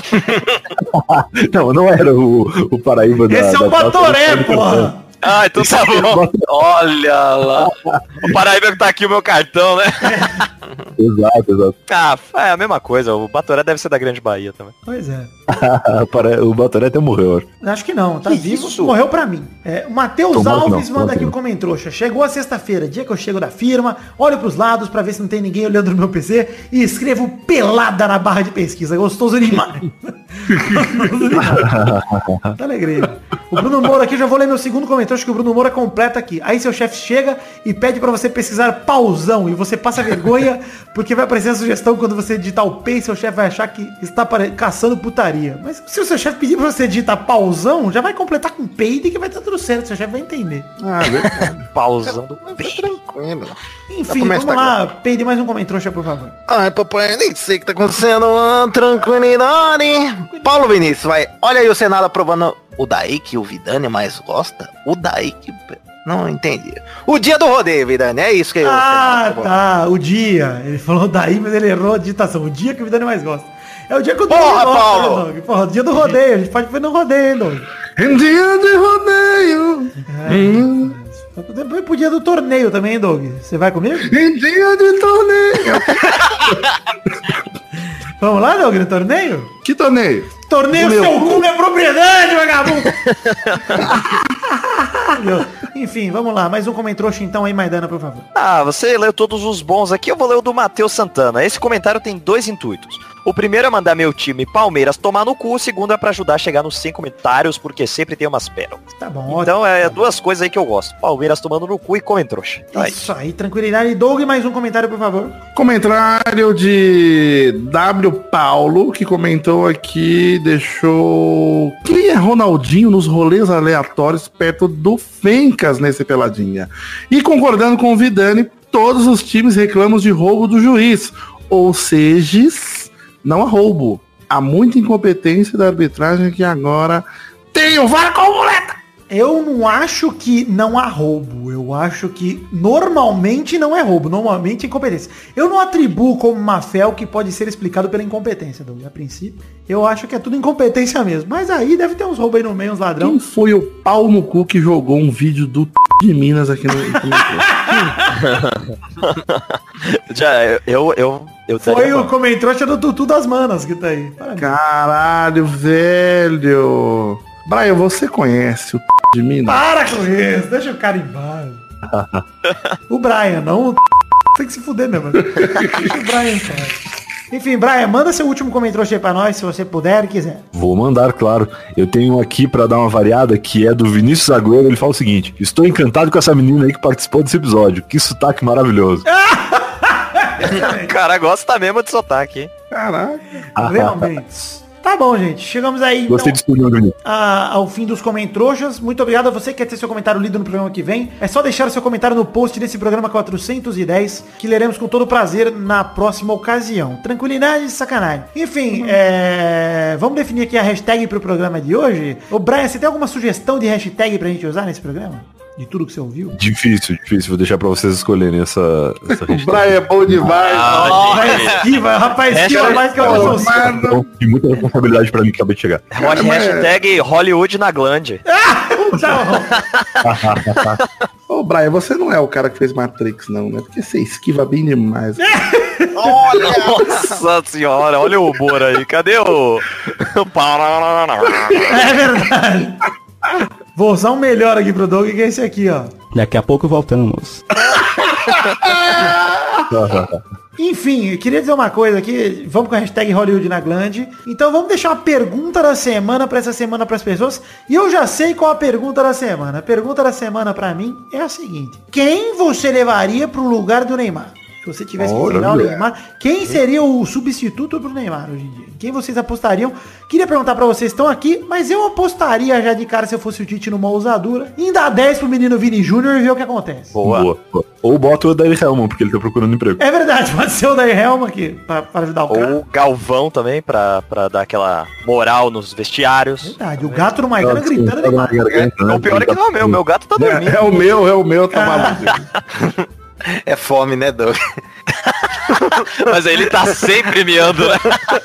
Não, não era o, o Paraíba da... Esse é o Batoré, porra! Ah, então tá bom. Olha lá. O Paraíba que tá aqui o meu cartão, né? Exato, exato. Ah, é a mesma coisa. O Batoré deve ser da Grande Bahia também. Pois é. O Batoré até morreu, acho. Acho que não, tá que vivo. Isso? Morreu pra mim. É, o Matheus Alves não, manda aqui um comentrouxa. Chegou a sexta-feira, dia que eu chego da firma, olho pros lados pra ver se não tem ninguém olhando no meu P C e escrevo pelada na barra de pesquisa. Gostoso demais. Gostoso demais. Tá alegria. O Bruno Moura aqui, já vou ler meu segundo comentário. Acho que o Bruno Moura completa aqui. Aí seu chefe chega e pede pra você pesquisar pauzão e você passa vergonha porque vai aparecer a sugestão quando você digitar o P e seu chefe vai achar que está caçando putaria. Mas se o seu chefe pedir pra você digitar pauzão, já vai completar com peide que vai estar tudo certo. Seu chefe vai entender. Ah, verdade. Pauzão do peide. Tranquilo. Enfim, vamos lá. Peide mais um comentário, por favor. Ai, papai, nem sei o que tá acontecendo. Ah, tranquilidade. Paulo Vinícius, vai. Olha aí o Senado aprovando o daí que o Vidani mais gosta. O daí que... Não entendi. O dia do rodeio, Vidani, é isso que eu... Ah, tá, o dia. Ele falou daí, mas ele errou a digitação. O dia que o Vidani mais gosta. É o dia que o Doug Porra, gosta, Paulo! Né, Porra, o dia do rodeio. A gente pode ver no rodeio, Doug. Em dia de rodeio. É, hum. Depois pro dia do torneio também, Doug. Você vai comigo? Em dia de torneio. Vamos lá, Doug, no torneio? Que torneio? Torneio o seu cu, minha propriedade, vagabundo! Enfim, vamos lá. Mais um comentário então aí, Maidana, por favor. Ah, você leu todos os bons aqui, eu vou ler o do Matheus Santana. Esse comentário tem dois intuitos. O primeiro é mandar meu time Palmeiras tomar no cu, o segundo é pra ajudar a chegar nos cem comentários, porque sempre tem umas pérolas. Tá bom. Então é duas coisas aí que eu gosto. Palmeiras tomando no cu e comentrouxa. Isso aí, tranquilidade. Doug, mais um comentário, por favor. Comentário de W Paulo, que comentou aqui, deixou... Quem é Ronaldinho nos rolês aleatórios perto do Fencas nesse Peladinha? E concordando com o Vidani, todos os times reclamam de roubo do juiz. Ou seja... Não há roubo. Há muita incompetência da arbitragem que agora tem o V A R como muleta. Eu não acho que não há roubo. Eu acho que normalmente não é roubo. Normalmente é incompetência. Eu não atribuo como má fé o que pode ser explicado pela incompetência, Doug. A princípio, eu acho que é tudo incompetência mesmo. Mas aí deve ter uns roubos aí no meio, uns ladrão. Quem foi o pau no cu que jogou um vídeo do de Minas aqui no... Já, eu... eu... Eu Foi o comentário do Tutu das Manas que tá aí. Parabéns. Caralho, velho. Brian, você conhece o de Minas? Para com isso, deixa o cara em paz. O Brian, não o tem que se fuder mesmo. Deixa o Brian em paz. Enfim, Brian, manda seu último comentário aí pra nós, se você puder e quiser. Vou mandar, claro. Eu tenho aqui pra dar uma variada, que é do Vinícius Agüero. Ele fala o seguinte: estou encantado com essa menina aí que participou desse episódio. Que sotaque maravilhoso. O cara gosta mesmo de sotaque, hein? Caraca. Realmente. Tá bom, gente. Chegamos aí, então, Gostei de estúdio, a, ao fim dos comentroxas. Muito obrigado a você que quer ter seu comentário lido no programa que vem. É só deixar o seu comentário no post desse programa quatrocentos e dez, que leremos com todo prazer na próxima ocasião. Tranquilidade e sacanagem. Enfim, é... vamos definir aqui a hashtag pro programa de hoje. Ô, Brian, você tem alguma sugestão de hashtag pra gente usar nesse programa? De tudo que você ouviu? Difícil, difícil. Vou deixar pra vocês escolherem essa, essa hashtag. O Brian é bom demais. Ah, rapaz, esquiva, rapaz, esquiva mais que eu não sou. E muita responsabilidade pra mim que acabei de chegar. Hashtag Hollywood na glande. Ô, Brian, você não é o cara que fez Matrix, não, né? Porque você esquiva bem demais. Olha! Nossa senhora, olha o humor aí. Cadê o... É verdade. Vou usar um melhor aqui pro Doug, que é esse aqui, ó. Daqui a pouco voltamos. Enfim, eu queria dizer uma coisa aqui. Vamos com a hashtag Hollywood na glande. Então vamos deixar uma pergunta da semana pra essa semana pras pessoas. E eu já sei qual a pergunta da semana. A pergunta da semana pra mim é a seguinte. Quem você levaria pro lugar do Neymar? Se você tivesse que tirar o Neymar, quem seria o substituto pro Neymar hoje em dia? Quem vocês apostariam? Queria perguntar pra vocês, estão aqui, mas eu apostaria já de cara se eu fosse o Tite numa ousadura. Em dar dez pro menino Vini Júnior e ver o que acontece. Boa. Boa. Boa. Ou bota o Dair Helman, porque ele tá procurando emprego. É verdade, pode ser o Dair Helman aqui, pra, pra ajudar o Ou cara. Ou o Galvão também, pra, pra dar aquela moral nos vestiários. Verdade, o gato no Maicana gritando demais. É, o pior é que não é o meu, meu gato tá dormindo. É, é o meu, é o meu, tá maluco. É fome, né, Doug? Mas ele tá sempre miando, né?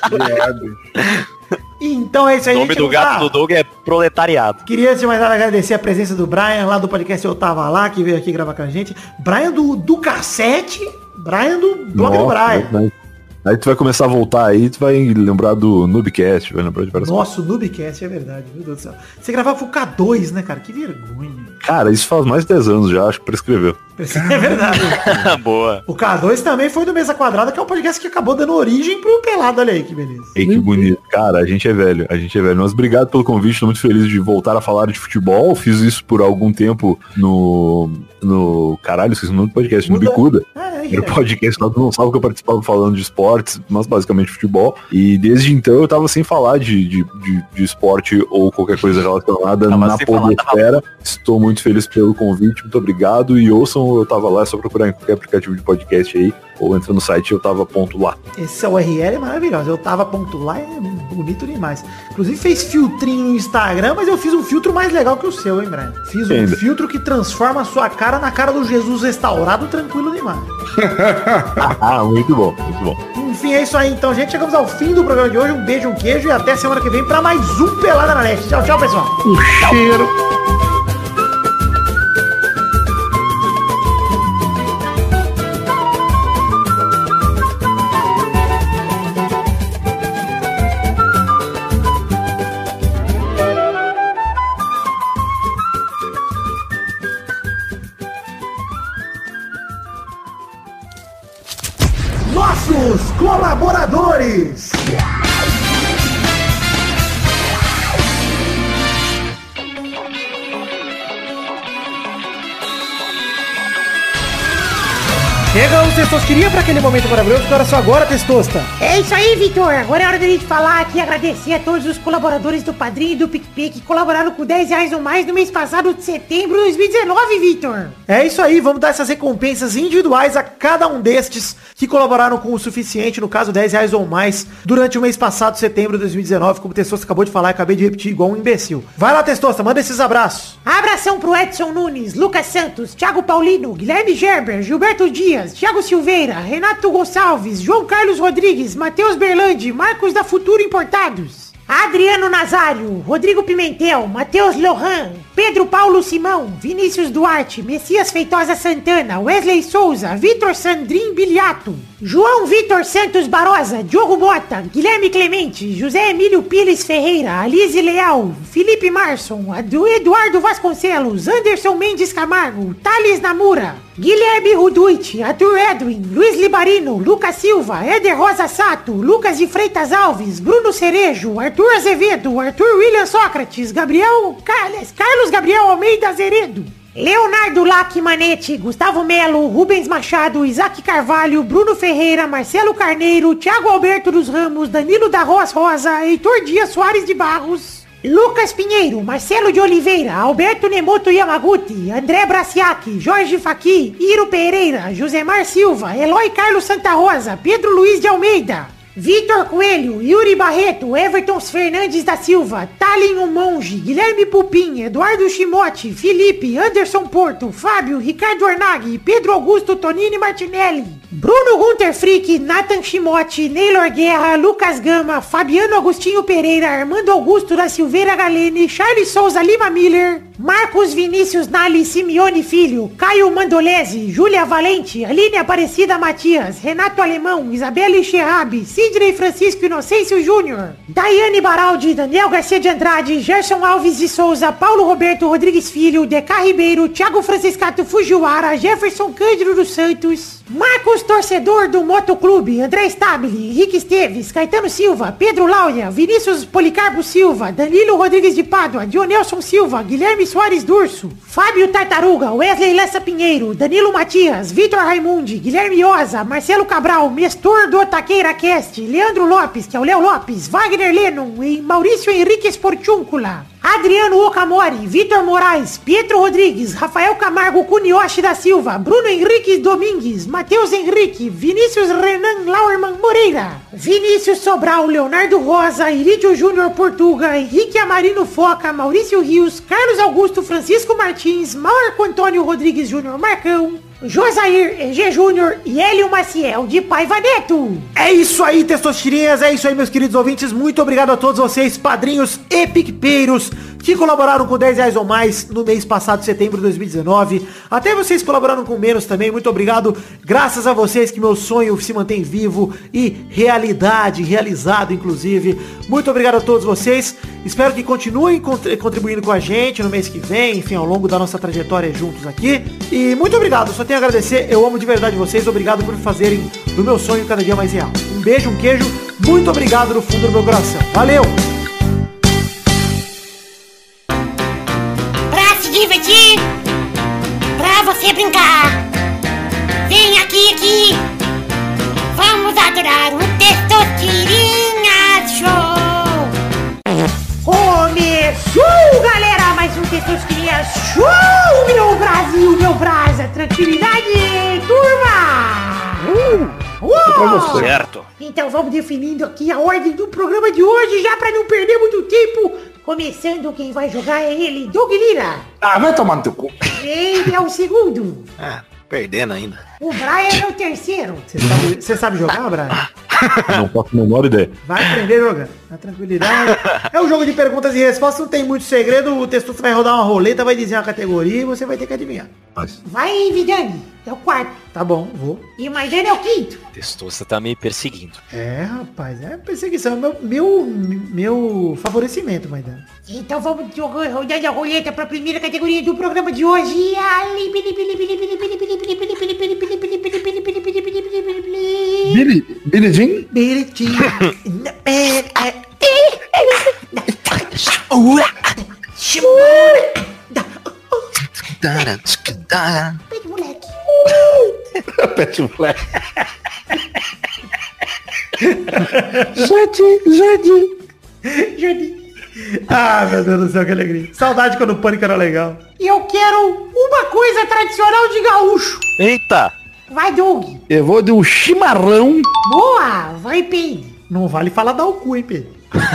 Então é isso aí. O nome do gato do Doug é proletariado. Queria, antes de mais nada, agradecer a presença do Brian, lá do podcast Eu Tava Lá, que veio aqui gravar com a gente. Brian do, do cassete, Brian do blog do Brian. Mas... Aí tu vai começar a voltar aí, tu vai lembrar do Noobcast, vai lembrar de várias Nossa, o Noobcast, é verdade, meu Deus do céu. Você gravava com o K dois, né, cara? Que vergonha. Cara, isso faz mais de dez anos já, acho que prescreveu. É verdade. Boa. O K dois também foi do Mesa Quadrada, que é um podcast que acabou dando origem pro Pelado, olha aí, que beleza. Ei, que bonito. Cara, a gente é velho, a gente é velho. Mas obrigado pelo convite, tô muito feliz de voltar a falar de futebol. Fiz isso por algum tempo no... no caralho, esqueci o nome do podcast, Muda. no Bicuda. Ah, é, Era o podcast lá do Não Salvo que eu participava falando de esportes, mas basicamente futebol. E desde então eu tava sem falar de, de, de, de esporte ou qualquer coisa relacionada tava na podosfera. Estou muito feliz pelo convite, muito obrigado. E ouçam, Eu Tava Lá, é só procurar em qualquer aplicativo de podcast aí. Ou entra no site Eu Tava ponto lá. Esse é o U R L, é maravilhoso. Eu Tava ponto lá é bonito demais. Inclusive fez filtrinho no Instagram, mas eu fiz um filtro mais legal que o seu, hein, Brian? Fiz um Ainda. filtro que transforma a sua cara na cara do Jesus restaurado, tranquilo demais. Ah, muito bom, muito bom. Enfim, é isso aí então, gente. Chegamos ao fim do programa de hoje. Um beijo, um queijo e até semana que vem pra mais um Pelada na Net. Tchau, tchau, pessoal. Um cheiro. Nossos colaboradores. Chega o Testosterinha para aquele momento maravilhoso, que era só agora, Testosta. É isso aí, Vitor. Agora é hora da gente falar aqui e agradecer a todos os colaboradores do Padrinho e do PicPay que colaboraram com dez reais ou mais no mês passado de setembro de dois mil e dezenove, Vitor. É isso aí, vamos dar essas recompensas individuais a cada um destes que colaboraram com o suficiente, no caso dez reais ou mais, durante o mês passado de setembro de dois mil e dezenove, como o Testosta acabou de falar, acabei de repetir igual um imbecil. Vai lá, Testosta, manda esses abraços. Abração pro Edson Nunes, Lucas Santos, Thiago Paulino, Guilherme Gerber, Gilberto Dias, Thiago Silveira, Renato Gonçalves, João Carlos Rodrigues, Matheus Berlandi, Marcos da Futuro Importados, Adriano Nazário, Rodrigo Pimentel, Matheus Lohan, Pedro Paulo Simão, Vinícius Duarte, Messias Feitosa Santana, Wesley Souza, Vitor Sandrin Biliato, João Vitor Santos Barosa, Diogo Mota, Guilherme Clemente, José Emílio Pires Ferreira, Alize Leal, Felipe Marson, Eduardo Vasconcelos, Anderson Mendes Camargo, Thales Namura, Guilherme Ruduit, Arthur Edwin, Luiz Libarino, Lucas Silva, Éder Rosa Sato, Lucas de Freitas Alves, Bruno Cerejo, Arthur Azevedo, Arthur William Sócrates, Gabriel Carles, Carlos Gabriel Almeida Azeredo, Leonardo Lac Manete, Gustavo Melo, Rubens Machado, Isaac Carvalho, Bruno Ferreira, Marcelo Carneiro, Thiago Alberto dos Ramos, Danilo da Roas Rosa, Heitor Dias Soares de Barros, Lucas Pinheiro, Marcelo de Oliveira, Alberto Nemoto Yamaguchi, André Braciac, Jorge Faqui, Iro Pereira, Josemar Silva, Eloy Carlos Santa Rosa, Pedro Luiz de Almeida, Vitor Coelho, Yuri Barreto, Everton Fernandes da Silva, Thalin Monge, Guilherme Pupim, Eduardo Chimote, Felipe, Anderson Porto, Fábio, Ricardo Ornaghi, Pedro Augusto Tonini Martinelli, Bruno Gunter Frick, Nathan Chimote, Neylor Guerra, Lucas Gama, Fabiano Agostinho Pereira, Armando Augusto da Silveira Galene, Charles Souza Lima Miller, Marcos Vinícius Nali Simeone Filho, Caio Mandolese, Júlia Valente, Aline Aparecida Matias, Renato Alemão, Isabelle Xerrabi, Sidney Francisco Inocêncio Júnior, Daiane Baraldi, Daniel Garcia de Andrade, Gerson Alves de Souza, Paulo Roberto Rodrigues Filho, Deca Ribeiro, Thiago Franciscato Fujiwara, Jefferson Cândido dos Santos, Marcos Torcedor do Motoclube, André Stabile, Henrique Esteves, Caetano Silva, Pedro Laura, Vinícius Policarpo Silva, Danilo Rodrigues de Pádua, Dionelson Silva, Guilherme Soares Durso, Fábio Tartaruga, Wesley Lessa Pinheiro, Danilo Matias, Vitor Raimundi, Guilherme Oza, Marcelo Cabral, Mestor do Taqueira Cast, Leandro Lopes, que é o Léo Lopes, Wagner Lennon e Maurício Henrique Esportúncula, Adriano Okamori, Vitor Moraes, Pietro Rodrigues, Rafael Camargo Cunioche da Silva, Bruno Henrique Domingues, Matheus Henrique, Vinícius Renan Lauerman Moreira, Vinícius Sobral, Leonardo Rosa, Irídio Júnior Portuga, Henrique Amarino Foca, Maurício Rios, Carlos Augusto Francisco Martins, Marco Antônio Rodrigues Júnior Marcão, Josair E G Júnior e Hélio Maciel de Paiva Neto. É isso aí, testosterinhas, é isso aí, meus queridos ouvintes. Muito obrigado a todos vocês, padrinhos e picpeiros, que colaboraram com dez reais ou mais no mês passado, setembro de dois mil e dezenove. Até vocês colaboraram com menos também, muito obrigado. Graças a vocês que meu sonho se mantém vivo e realidade, realizado inclusive. Muito obrigado a todos vocês. Espero que continuem contribuindo com a gente no mês que vem, enfim, ao longo da nossa trajetória juntos aqui. E muito obrigado, só tenho a agradecer, eu amo de verdade vocês, obrigado por fazerem do meu sonho cada dia mais real. Um beijo, um queijo, muito obrigado do fundo do meu coração. Valeu! Pra se divertir, pra você brincar, vem aqui, aqui, vamos adorar o Testosterinha Show! Começou, galera, mais um Testosterinha Show, meu Brasil, meu brasa, tranquilidade, turma! Uh, uh. Certo. Então vamos definindo aqui a ordem do programa de hoje, já pra não perder muito tempo. Começando, quem vai jogar é ele, Doug Lira. Ah, vai tomar no teu cu. Ele é o segundo. Ah, perdendo ainda. O Brian é o terceiro. Você sabe, você sabe jogar, Brian? Não faço a menor ideia. Vai aprender a jogar. Na tranquilidade. É um jogo de perguntas e respostas, não tem muito segredo. O Testoso vai rodar uma roleta, vai dizer uma categoria e você vai ter que adivinhar. Mas... Vai, Vidani. É o quarto. Tá bom, vou. E o Maidana é o quinto. Testoso tá me perseguindo. É, rapaz, é perseguição. É meu, meu, meu favorecimento, Maidana. Então vamos jogar, rodando a roleta pra primeira categoria do programa de hoje. Billy, Billy Jean? Billy Jean. Pede moleque. Pet moleque. Jardim, jardim. Jardim. Ah, meu Deus do céu, que alegria. Saudade quando o Pânico era legal. Eu quero uma coisa tradicional de gaúcho. Eita. Vai, Doug. Eu vou de um chimarrão. Boa, vai, Pedro. Não vale falar dar o cu, hein, Pedro.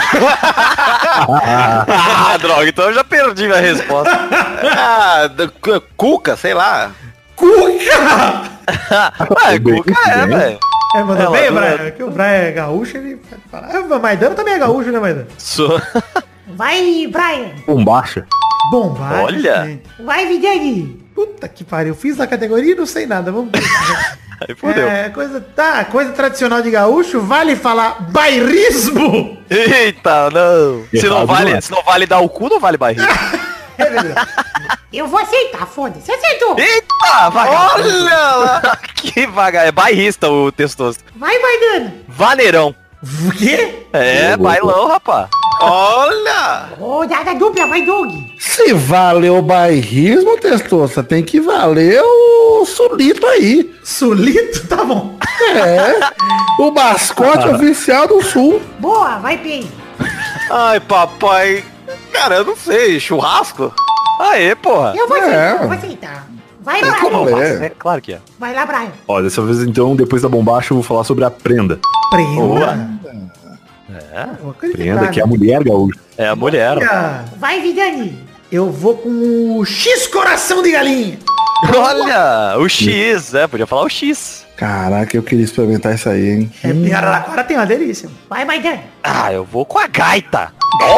Ah, droga, então eu já perdi minha resposta. Ah, do- cu- cuca, sei lá. Cuca! Ué, Cuca é, velho. É, mandou Ela, bem, do- Brian? É que o Brian é gaúcho, ele fala. Ah, Maidana também é gaúcho, né, Maidana? Sou. Vai, Brian. Bombacha. Bombar. Olha. Vai, Vidani. Puta que pariu. Fiz na categoria e não sei nada. Vamos ver. Aí fodeu. É, coisa, tá, coisa tradicional de gaúcho, vale falar bairrismo? Eita, não. Se não, Errado vale, não é. se não vale dar o cu, não vale barriga. É verdade. Eu vou aceitar, foda-se. Acertou. Eita, vagabundo. Olha lá. Que vaga. É bairrista o Testoso. Vai, Maidana. Vaneirão. O quê? É, bailão, rapá. Olha! Rodada dupla, vai, Doug. Se valeu o bairrismo, Testosta, tem que valer o sulito aí. Sulito? Tá bom. É, o mascote oficial do sul. Boa, vai, Pei. Ai, papai. Cara, eu não sei, churrasco? Aê, porra. Eu vou É. aceitar, eu vou aceitar. Vai, Brian. Como é? É, claro que é. Vai lá, Brian. Ó, dessa vez então, depois da bombacha, eu vou falar sobre a prenda. Prenda. É, Vou acreditar, Prenda, que é a né? mulher gaúcha. é a mulher. Olha, Vai, Vidani. eu vou com o X coração de galinha. Olha, o X, é, podia falar o X. Caraca, eu queria experimentar isso aí, hein? É, em Araraquara tem uma delícia. Vai, Maidan. Ah, eu vou com a gaita.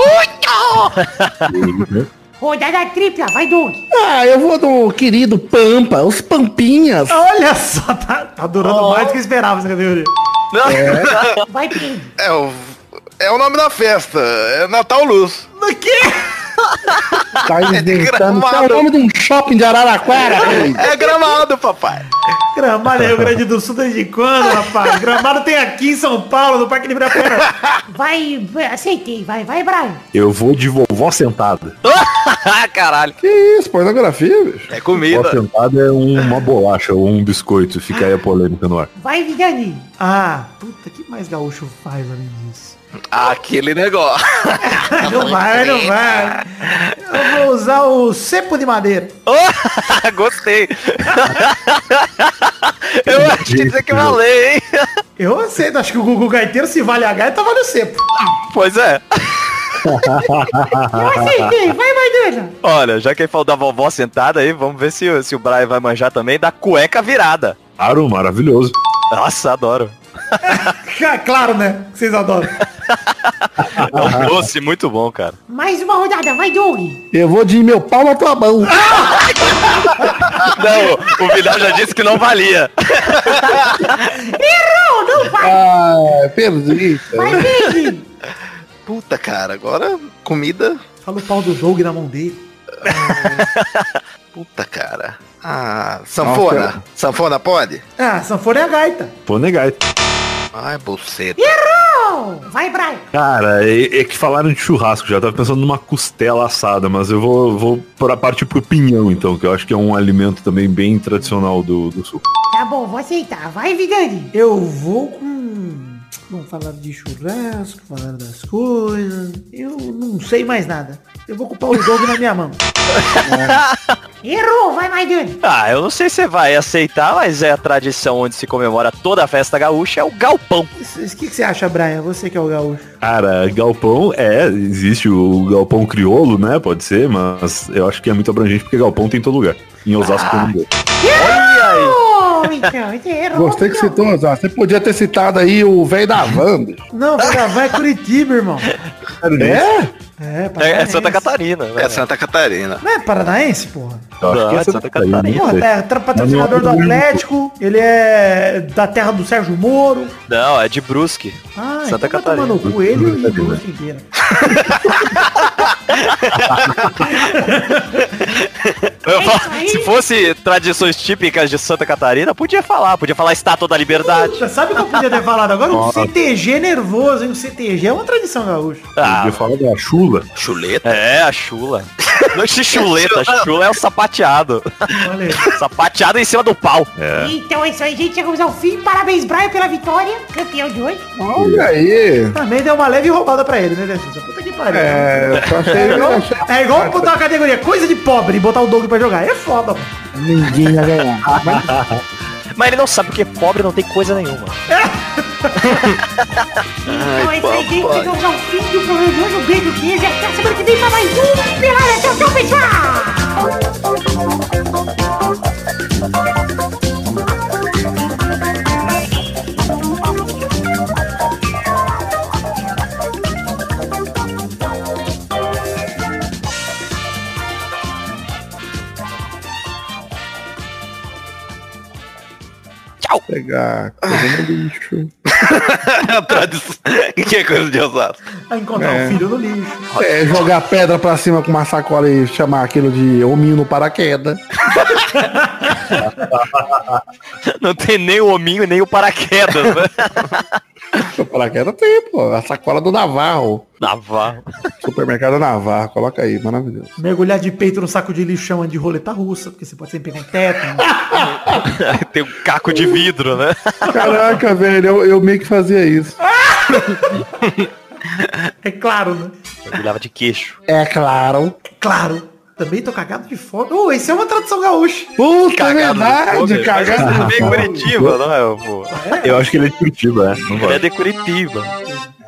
Rodada tripla, vai, Doug. Ah, eu vou do querido Pampa, os Pampinhas. Olha só, tá, tá durando mais do que eu esperava essa categoria. Vai, Pei. É o, é o nome da festa. É Natal Luz. Do quê? Tá inventando. Isso é o Gramado. nome de um shopping de Araraquara. filho. É Gramado, papai. Gramado é Rio Grande do Sul desde quando, rapaz? Gramado tem aqui em São Paulo, no Parque de Ibirapuera. Vai, aceitei. Vai, vai, Brian. Eu vou de vovó sentada. Caralho. Que isso, pornografia, bicho? É Vovó comida. sentada é um- uma bolacha ou um biscoito. Fica aí a polêmica no ar. Vai, Vidani. Ah, puta, que mais gaúcho faz além disso? Aquele negócio. Não vai, não vai. Eu vou usar o cepo de madeira. Gostei. Eu acho que isso que valeu, hein? Eu aceito, acho que o Gugu Gaiteiro, se vale a gaita, vale o cepo. Pois é. Eu aceitei. Vai, Maidana. Olha, já que ele falou da vovó sentada aí, vamos ver se, o- se o Brian vai manjar também da cueca virada. Claro, maravilhoso. Nossa, adoro. Claro, né? Que vocês adoram. É um doce muito bom, cara. Mais uma rodada, vai, Doug. Eu vou de meu pau na tua mão. Não, o Vidal já disse que não valia. Errou, não vai. Ah, perdi. Vai, Pei. Puta, cara, agora comida. Fala o pau do Doug na mão dele. Puta, cara. Ah, sanfona. Nossa. Sanfona pode? Ah, sanfona é a gaita. Pô, negai. Ai, buceta. Errou. Vai, Brian. Cara, é, é que falaram de churrasco, já tava pensando numa costela assada, mas eu vou, vou pra parte pro pinhão, então, que eu acho que é um alimento também bem tradicional do, do sul. Tá bom, vou aceitar. Vai, Vidani. Eu vou com... Vamos falar de churrasco, falar das coisas. Eu não sei mais nada. Eu vou com o pau do Doug na minha mão. Errou, vai, Maidana. Ah, eu não sei se você vai aceitar, mas é a tradição onde se comemora toda a festa gaúcha, é o galpão. O que, que você acha, Brian? Você que é o gaúcho. Cara, galpão, é, existe o galpão crioulo, né, pode ser, mas eu acho que é muito abrangente porque galpão tem em todo lugar. Em Osasco Ah. também. Olha aí. Errou, então. Você errou. Gostei que então. citou, Osasco. Você podia ter citado aí o velho da van, bicho. Não, vai gravar é Curitiba, irmão. É? É, É, é paranaense. Santa Catarina. É Santa Catarina. Não é paranaense, porra? Eu acho Não, que é é Santa Santa Catarina. Catarina. não Porra, sei. é tra- patrocinador do Atlético, ele é da terra do Sérgio Moro. Não, é de Brusque. Ah, Santa então vai Catarina. tomar no cu ele e o Brusque inteiro. Eu É falo, isso aí. se fosse tradições típicas de Santa Catarina, podia falar, podia falar Estátua da Liberdade. Puta, sabe o que eu podia ter falado agora? Um Nossa. C T G nervoso, hein? Um C T G é uma tradição gaúcha. Eu Ah, ia falar da chula. Chuleta? é, a chula. Não existe chuleta, chula é o sapateado. Olha aí. Sapateado em cima do pau. É. Então é isso aí, gente. Chegamos ao fim. Parabéns, Brian, pela vitória. Campeão de hoje. Olha aí. Também deu uma leve roubada pra ele, né, Dessúcia? Puta que pariu. É, eu só achei, É igual, eu achei é igual botar uma categoria coisa de pobre e botar o Doug pra jogar. É foda, mano. ninguém ia ganhar. Mas Mas ele não sabe porque pobre não tem coisa nenhuma. Então é isso aí, gente. Chegamos ao fim do programa de hoje. Um beijo, queijo. E até a semana que vem pra mais um Pelada. Tchau, tchau, pessoal. pegar coisa no lixo. Tradição. Que é coisa de Osasco? A encontrar É. o filho no lixo. É, jogar pedra pra cima com uma sacola e chamar aquilo de hominho no paraquedas. Não tem nem o hominho nem o paraquedas, né? O paraquedas tem, pô. A sacola do Navarro. Navarro. Supermercado Navarro. Coloca aí, maravilhoso. Mergulhar de peito no saco de lixo chama de roleta russa, porque você pode sempre pegar um teto. Né? Tem um caco de vidro, né? Caraca, velho, eu, eu meio que fazia isso. É claro, né? Mergulhava de queixo. É claro. Claro. Também tô cagado de fome. Oh, esse é uma tradição gaúcha. Puta, Cagado verdade, de cagado Mas de ele é fome. Curitiba, não é, pô? Eu acho que ele é de Curitiba, é. Não Ele vai. é de Curitiba.